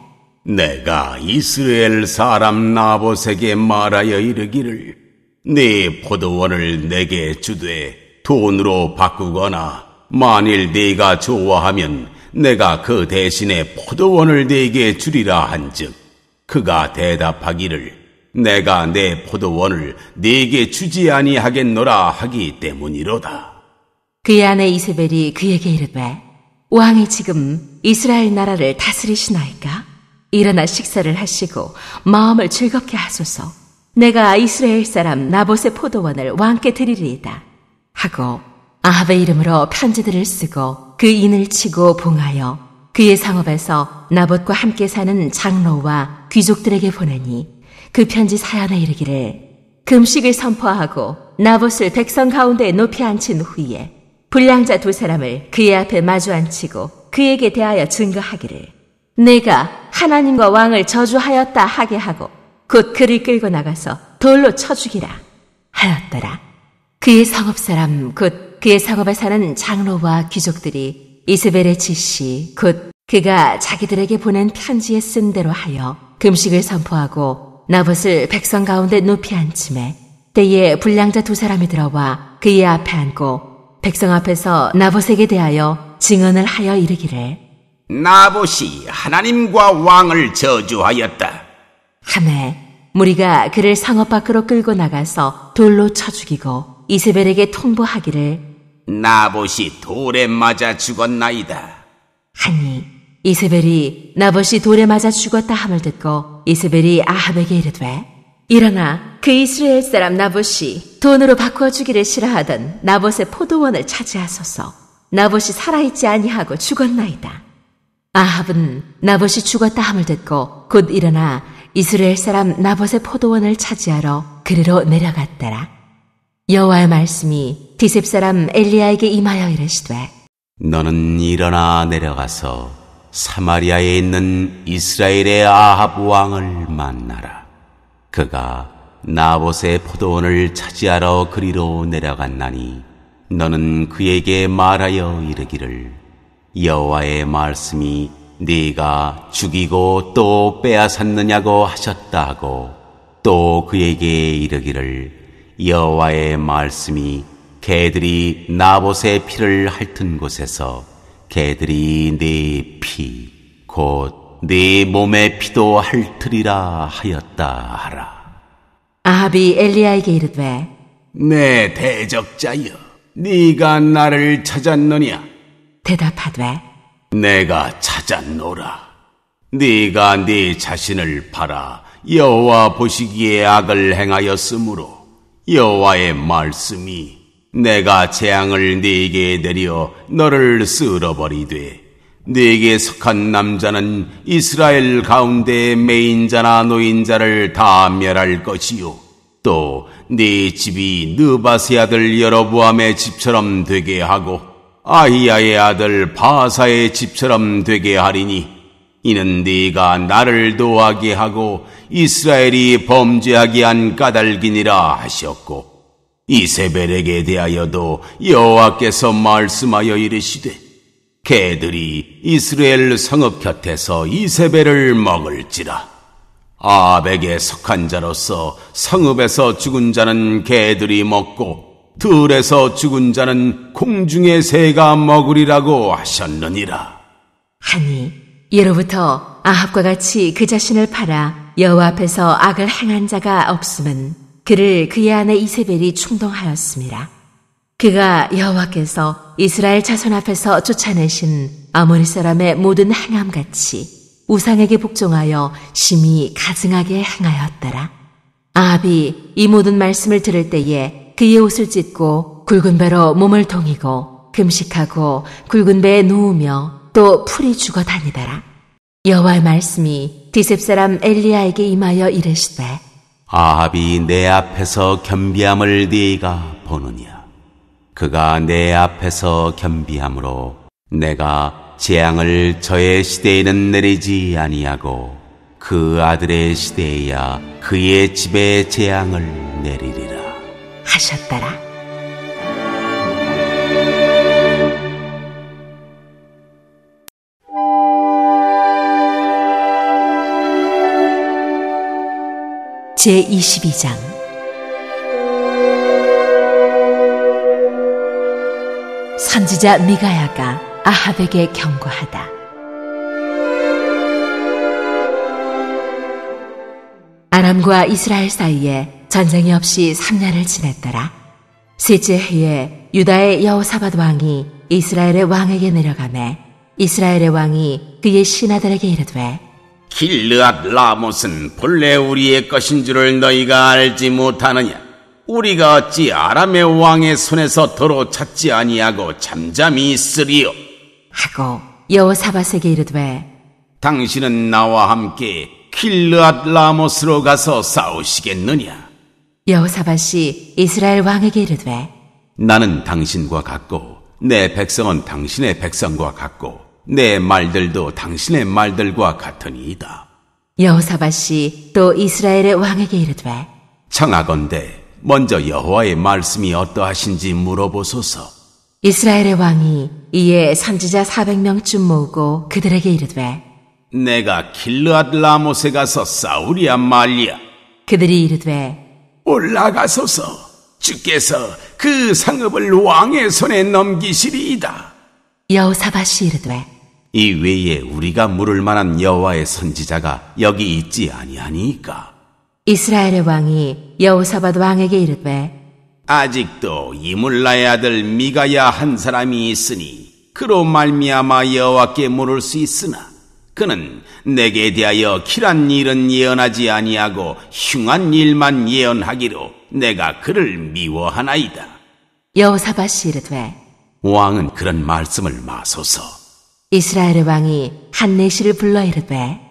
내가 이스라엘 사람 나봇에게 말하여 이르기를 네 포도원을 내게 주되 돈으로 바꾸거나 만일 네가 좋아하면 내가 그 대신에 포도원을 네게 주리라 한즉 그가 대답하기를 내가 내 포도원을 네게 주지 아니하겠노라 하기 때문이로다. 그의 아내 이세벨이 그에게 이르되 왕이 지금 이스라엘 나라를 다스리시나이까? 일어나 식사를 하시고 마음을 즐겁게 하소서. 내가 이스라엘 사람 나봇의 포도원을 왕께 드리리이다 하고 아합의 이름으로 편지들을 쓰고 그 인을 치고 봉하여 그의 상업에서 나봇과 함께 사는 장로와 귀족들에게 보내니 그 편지 사연에 이르기를 금식을 선포하고 나봇을 백성 가운데 높이 앉힌 후에 불량자 2사람을 그의 앞에 마주 앉히고 그에게 대하여 증거하기를 내가 하나님과 왕을 저주하였다 하게 하고 곧 그를 끌고 나가서 돌로 쳐 죽이라 하였더라. 그의 성읍 사람 곧 그의 성읍에 사는 장로와 귀족들이 이세벨의 지시 곧 그가 자기들에게 보낸 편지에 쓴 대로 하여 금식을 선포하고 나봇을 백성 가운데 높이 앉히매 때에 불량자 2사람이 들어와 그의 앞에 앉고 백성 앞에서 나봇에게 대하여 증언을 하여 이르기를 나봇이 하나님과 왕을 저주하였다 하매 무리가 그를 성읍 밖으로 끌고 나가서 돌로 쳐 죽이고 이세벨에게 통보하기를 나봇이 돌에 맞아 죽었나이다 하니 이세벨이 나봇이 돌에 맞아 죽었다 함을 듣고 이세벨이 아합에게 이르되 일어나 그 이스라엘 사람 나봇이 돈으로 바꾸어 주기를 싫어하던 나봇의 포도원을 차지하소서. 나봇이 살아있지 아니하고 죽었나이다. 아합은 나봇이 죽었다 함을 듣고 곧 일어나 이스라엘 사람 나봇의 포도원을 차지하러 그리로 내려갔더라. 여호와의 말씀이 디셉 사람 엘리야에게 임하여 이르시되 너는 일어나 내려가서 사마리아에 있는 이스라엘의 아합 왕을 만나라. 그가 나봇의 포도원을 차지하러 그리로 내려갔나니 너는 그에게 말하여 이르기를 여호와의 말씀이 네가 죽이고 또 빼앗았느냐고 하셨다 하고 또 그에게 이르기를 여호와의 말씀이 개들이 나봇의 피를 핥은 곳에서 개들이 네 피 곧 네 몸의 피도 핥으리라 하였다 하라. 아합이 엘리야에게 이르되 내 대적자여, 네가 나를 찾았느냐? 대답하되 내가 찾았노라. 네가 네 자신을 팔아 여호와 보시기에 악을 행하였으므로 여호와의 말씀이 내가 재앙을 네게 내려 너를 쓸어버리되 네게 속한 남자는 이스라엘 가운데 매인자나 노인자를 다 멸할 것이요 또 네 집이 느바세 아들 여로보암의 집처럼 되게 하고 아히야의 아들 바사의 집처럼 되게 하리니 이는 네가 나를 노하게 하고 이스라엘이 범죄하게 한 까닭이니라 하셨고 이세벨에게 대하여도 여호와께서 말씀하여 이르시되 개들이 이스라엘 성읍 곁에서 이세벨을 먹을지라. 아합에게 속한 자로서 성읍에서 죽은 자는 개들이 먹고 들에서 죽은 자는 공중의 새가 먹으리라고 하셨느니라. 하니 예로부터 아합과 같이 그 자신을 팔아 여호와 앞에서 악을 행한 자가 없음은 그를 그의 아내 이세벨이 충동하였음이라. 그가 여호와께서 이스라엘 자손 앞에서 쫓아내신 아모리 사람의 모든 행함같이 우상에게 복종하여 심히 가증하게 행하였더라. 아합이 이 모든 말씀을 들을 때에 그의 옷을 찢고 굵은 배로 몸을 동이고 금식하고 굵은 배에 누우며 또 풀이 죽어 다니더라. 여호와의 말씀이 디셉 사람 엘리야에게 임하여 이르시되 아합이 내 앞에서 겸비함을 네가 보느냐? 그가 내 앞에서 겸비함으로 내가 재앙을 저의 시대에는 내리지 아니하고 그 아들의 시대에야 그의 집에 재앙을 내리리라 하셨더라. 제22장 선지자 미가야가 아합에게 경고하다. 아람과 이스라엘 사이에 전쟁이 없이 3년을 지냈더라. 셋째 해에 유다의 여호사밧 왕이 이스라엘의 왕에게 내려가매 이스라엘의 왕이 그의 신하들에게 이르되 길르앗 라못은 본래 우리의 것인 줄을 너희가 알지 못하느냐? 우리가 어찌 아람의 왕의 손에서 도로 찾지 아니하고 잠잠히 있으리요? 하고 여호사밧에게 이르되 당신은 나와 함께 길르앗 라못으로 가서 싸우시겠느냐? 여호사밧이 이스라엘 왕에게 이르되 나는 당신과 같고 내 백성은 당신의 백성과 같고 내 말들도 당신의 말들과 같으니이다. 여호사밧이 또 이스라엘의 왕에게 이르되 청하건대 먼저 여호와의 말씀이 어떠하신지 물어보소서. 이스라엘의 왕이 이에 선지자 400명쯤 모으고 그들에게 이르되 내가 길르앗 라못에 가서 싸우랴 말랴? 그들이 이르되 올라가소서. 주께서 그 성읍을 왕의 손에 넘기시리이다. 여호사밧이 이르되 이 외에 우리가 물을 만한 여호와의 선지자가 여기 있지 아니하니까? 이스라엘의 왕이 여호사밧 왕에게 이르되 아직도 이물라의 아들 미가야 한 사람이 있으니 그로 말미암아 여호와께 물을 수 있으나 그는 내게 대하여 길한 일은 예언하지 아니하고 흉한 일만 예언하기로 내가 그를 미워하나이다. 여호사밧이 이르되 왕은 그런 말씀을 마소서. 이스라엘의 왕이 한내시를 불러 이르되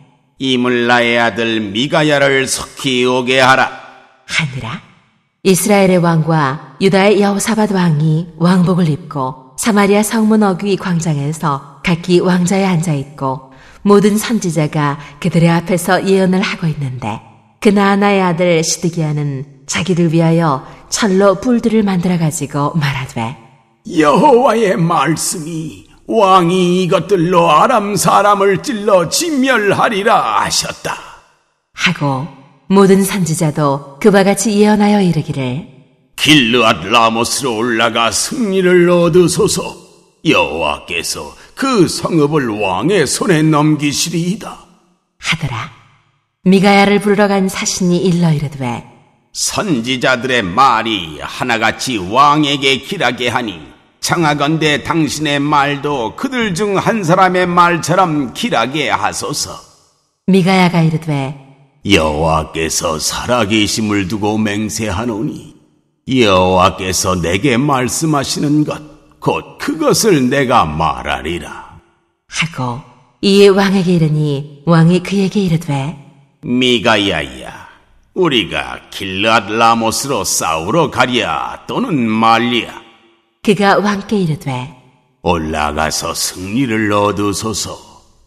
이물라의 아들 미가야를 속히 오게 하라. 하니라. 이스라엘의 왕과 유다의 여호사밧 왕이 왕복을 입고 사마리아 성문 어귀 광장에서 각기 왕좌에 앉아있고 모든 선지자가 그들의 앞에서 예언을 하고 있는데 그나아나의 아들 시드기야는 자기를 위하여 철로 뿔들을 만들어가지고 말하되 여호와의 말씀이 왕이 이것들로 아람 사람을 찔러 진멸하리라 하셨다. 하고 모든 선지자도 그와 같이 예언하여 이르기를 길르앗 라모스로 올라가 승리를 얻으소서. 여호와께서 그 성읍을 왕의 손에 넘기시리이다 하더라. 미가야를 부르러 간 사신이 일러 이르되 선지자들의 말이 하나같이 왕에게 길하게 하니 청하건대 당신의 말도 그들 중 한 사람의 말처럼 길하게 하소서. 미가야가 이르되 여호와께서 살아계심을 두고 맹세하노니 여호와께서 내게 말씀하시는 것 곧 그것을 내가 말하리라. 하고 이에 왕에게 이르니 왕이 그에게 이르되 미가야야, 우리가 길르앗 라모스로 싸우러 가랴 또는 말랴? 그가 왕께 이르되 올라가서 승리를 얻으소서.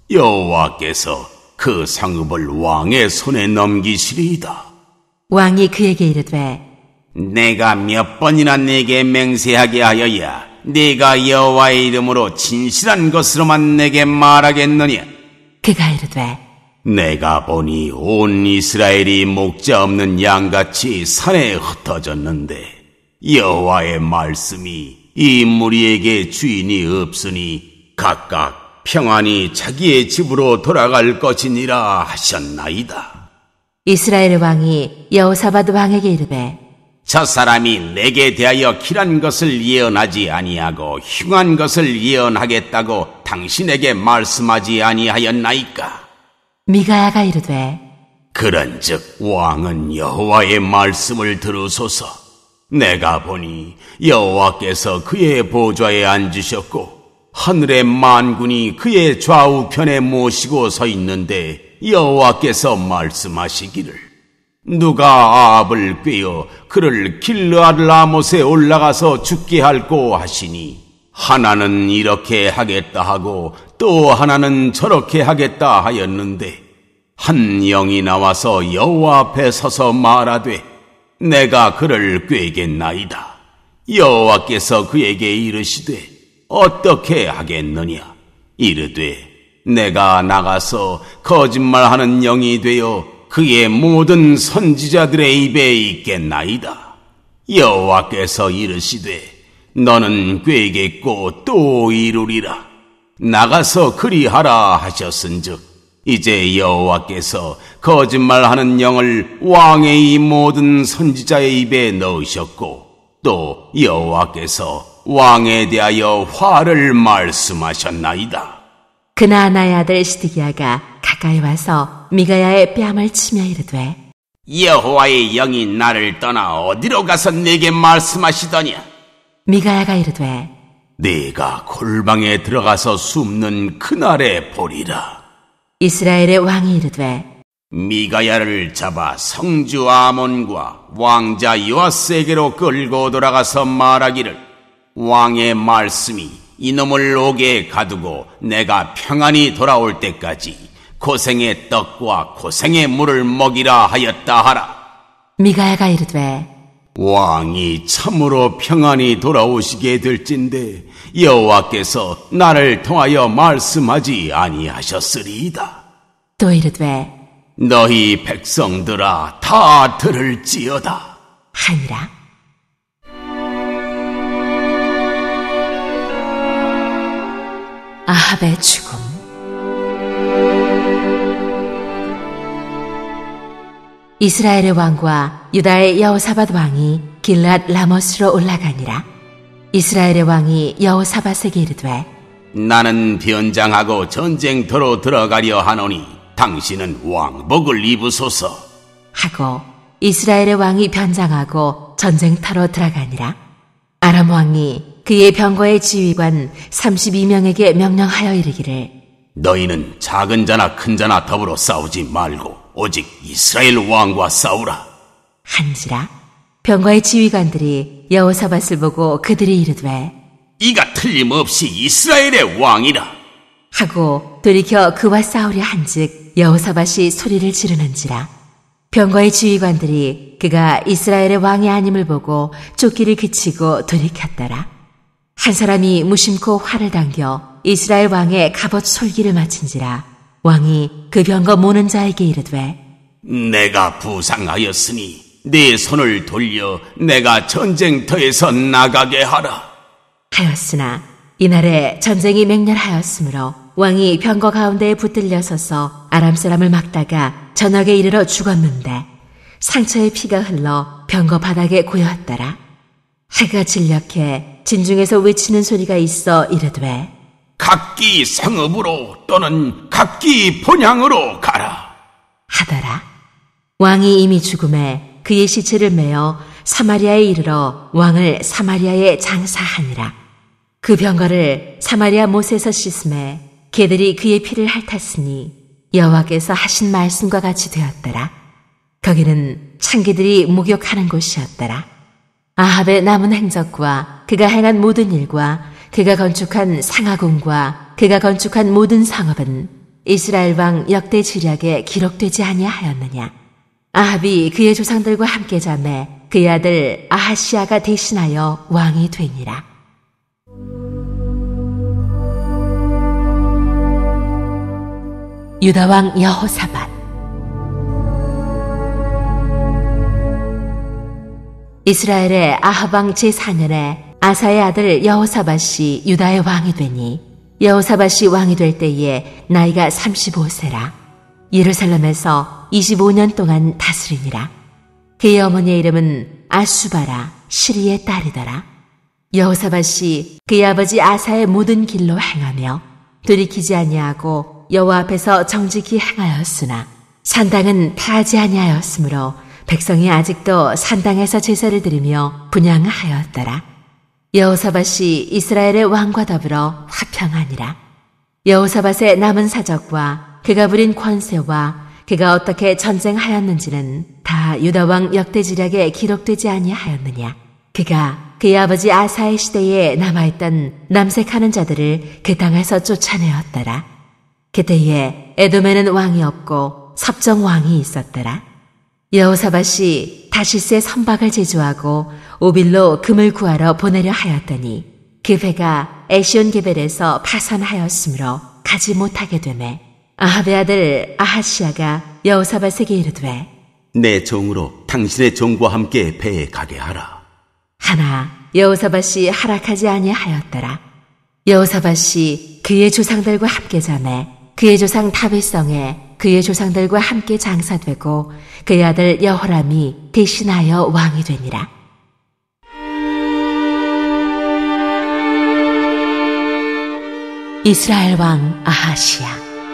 여호와께서 그 성읍을 왕의 손에 넘기시리이다. 왕이 그에게 이르되 내가 몇 번이나 내게 맹세하게 하여야 네가 여호와의 이름으로 진실한 것으로만 내게 말하겠느냐? 그가 이르되 내가 보니 온 이스라엘이 목자 없는 양같이 산에 흩어졌는데 여호와의 말씀이 이 무리에게 주인이 없으니 각각 평안히 자기의 집으로 돌아갈 것이니라 하셨나이다. 이스라엘의 왕이 여호사밧 왕에게 이르되 저 사람이 내게 대하여 길한 것을 예언하지 아니하고 흉한 것을 예언하겠다고 당신에게 말씀하지 아니하였나이까? 미가야가 이르되 그런즉 왕은 여호와의 말씀을 들으소서. 내가 보니 여호와께서 그의 보좌에 앉으셨고 하늘의 만군이 그의 좌우편에 모시고 서 있는데 여호와께서 말씀하시기를 누가 아합을 꾀어 그를 길르앗 라못에 올라가서 죽게 할꼬 하시니 하나는 이렇게 하겠다 하고 또 하나는 저렇게 하겠다 하였는데 한 영이 나와서 여호와 앞에 서서 말하되 내가 그를 꾀겠나이다. 여호와께서 그에게 이르시되 어떻게 하겠느냐? 이르되 내가 나가서 거짓말하는 영이 되어 그의 모든 선지자들의 입에 있겠나이다. 여호와께서 이르시되 너는 꾀겠고 또 이루리라. 나가서 그리하라 하셨은즉 이제 여호와께서 거짓말하는 영을 왕의 이 모든 선지자의 입에 넣으셨고 또 여호와께서 왕에 대하여 화를 말씀하셨나이다. 그나아나의 아들 시드기야가 가까이 와서 미가야의 뺨을 치며 이르되 여호와의 영이 나를 떠나 어디로 가서 내게 말씀하시더냐? 미가야가 이르되 네가 골방에 들어가서 숨는 그날에 보리라. 이스라엘의 왕이 이르되 미가야를 잡아 성주 아몬과 왕자 요아스에게로 끌고 돌아가서 말하기를 왕의 말씀이 이놈을 옥에 가두고 내가 평안히 돌아올 때까지 고생의 떡과 고생의 물을 먹이라 하였다 하라. 미가야가 이르되 왕이 참으로 평안히 돌아오시게 될진데 여호와께서 나를 통하여 말씀하지 아니하셨으리이다. 또 이르되 너희 백성들아 다 들을지어다 하니라. 아합의 죽음. 이스라엘의 왕과 유다의 여호사밧 왕이 길르앗 라모스로 올라가니라. 이스라엘의 왕이 여호사밧에게 이르되 나는 변장하고 전쟁터로 들어가려 하노니 당신은 왕복을 입으소서 하고 이스라엘의 왕이 변장하고 전쟁터로 들어가니라. 아람 왕이 그의 병거의 지휘관 32명에게 명령하여 이르기를 너희는 작은 자나 큰 자나 더불어 싸우지 말고 오직 이스라엘 왕과 싸우라. 한지라 병거의 지휘관들이 여호사밧을 보고 그들이 이르되 이가 틀림없이 이스라엘의 왕이라. 하고 돌이켜 그와 싸우려 한즉 여호사밧이 소리를 지르는지라. 병거의 지휘관들이 그가 이스라엘의 왕이 아님을 보고 쫓기를 그치고 돌이켰더라. 한 사람이 무심코 활을 당겨 이스라엘 왕의 갑옷 솔기를 맞춘지라. 왕이 그 병거 모는 자에게 이르되 내가 부상하였으니 네 손을 돌려 내가 전쟁터에서 나가게 하라. 하였으나 이날에 전쟁이 맹렬하였으므로 왕이 병거 가운데에 붙들려 서서 아람 사람을 막다가 저녁에 이르러 죽었는데 상처의 피가 흘러 병거 바닥에 고였더라. 해가 진력해 진중에서 외치는 소리가 있어 이르되 각기 성읍으로 또는 각기 본향으로 가라 하더라. 왕이 이미 죽음에 그의 시체를 메어 사마리아에 이르러 왕을 사마리아에 장사하니라. 그 병거를 사마리아 못에서 씻음에 개들이 그의 피를 핥았으니 여호와께서 하신 말씀과 같이 되었더라. 거기는 창기들이 목욕하는 곳이었더라. 아합의 남은 행적과 그가 행한 모든 일과 그가 건축한 상하궁과 그가 건축한 모든 성읍은 이스라엘 왕 역대 지략에 기록되지 아니하였느냐. 아합이 그의 조상들과 함께 자매 그의 아들 아하시아가 대신하여 왕이 되니라. 유다 왕 여호사밧. 이스라엘의 아합 왕 제4년에 아사의 아들 여호사밧이 유다의 왕이 되니 여호사밧이 왕이 될 때에 나이가 35세라. 예루살렘에서 25년 동안 다스리니라. 그의 어머니의 이름은 아수바라 시리의 딸이더라. 여호사밧이 그의 아버지 아사의 모든 길로 행하며 돌이키지 아니하고 여호와 앞에서 정직히 행하였으나 산당은 파하지 아니하였으므로 백성이 아직도 산당에서 제사를 드리며 분향하였더라. 여호사밧이 이스라엘의 왕과 더불어 화평하니라. 여호사밧의 남은 사적과 그가 부린 권세와 그가 어떻게 전쟁하였는지는 다 유다 왕 역대지략에 기록되지 아니하였느냐. 그가 그의 아버지 아사의 시대에 남아있던 남색하는 자들을 그 땅에서 쫓아내었더라. 그때에 에돔에는 왕이 없고 섭정 왕이 있었더라. 여호사밧이 다시스의 선박을 제조하고 오빌로 금을 구하러 보내려 하였더니 그 배가 에시온 게벨에서 파산하였으므로 가지 못하게 되매 아합의 아들 아하시아가 여호사밧에게 이르되 내 종으로 당신의 종과 함께 배에 가게 하라. 하나 여호사밧이 허락하지 아니하였더라. 여호사밧이 그의 조상들과 함께 자매 그의 조상 다윗성에 그의 조상들과 함께 장사되고 그의 아들 여호람이 대신하여 왕이 되니라. 이스라엘 왕 아하시야.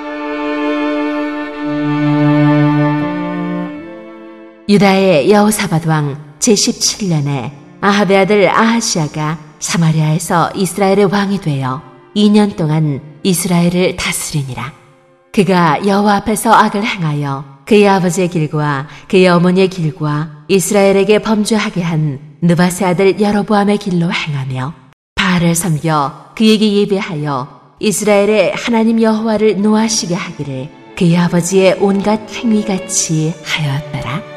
유다의 여호사밧 왕 제17년에 아합의 아들 아하시야가 사마리아에서 이스라엘의 왕이 되어 2년 동안 이스라엘을 다스리니라. 그가 여호와 앞에서 악을 행하여 그의 아버지의 길과 그의 어머니의 길과 이스라엘에게 범죄하게 한 느밧의 아들 여로보암의 길로 행하며 바알을 섬겨 그에게 예배하여 이스라엘의 하나님 여호와를 노하시게 하기를 그의 아버지의 온갖 행위같이 하였더라.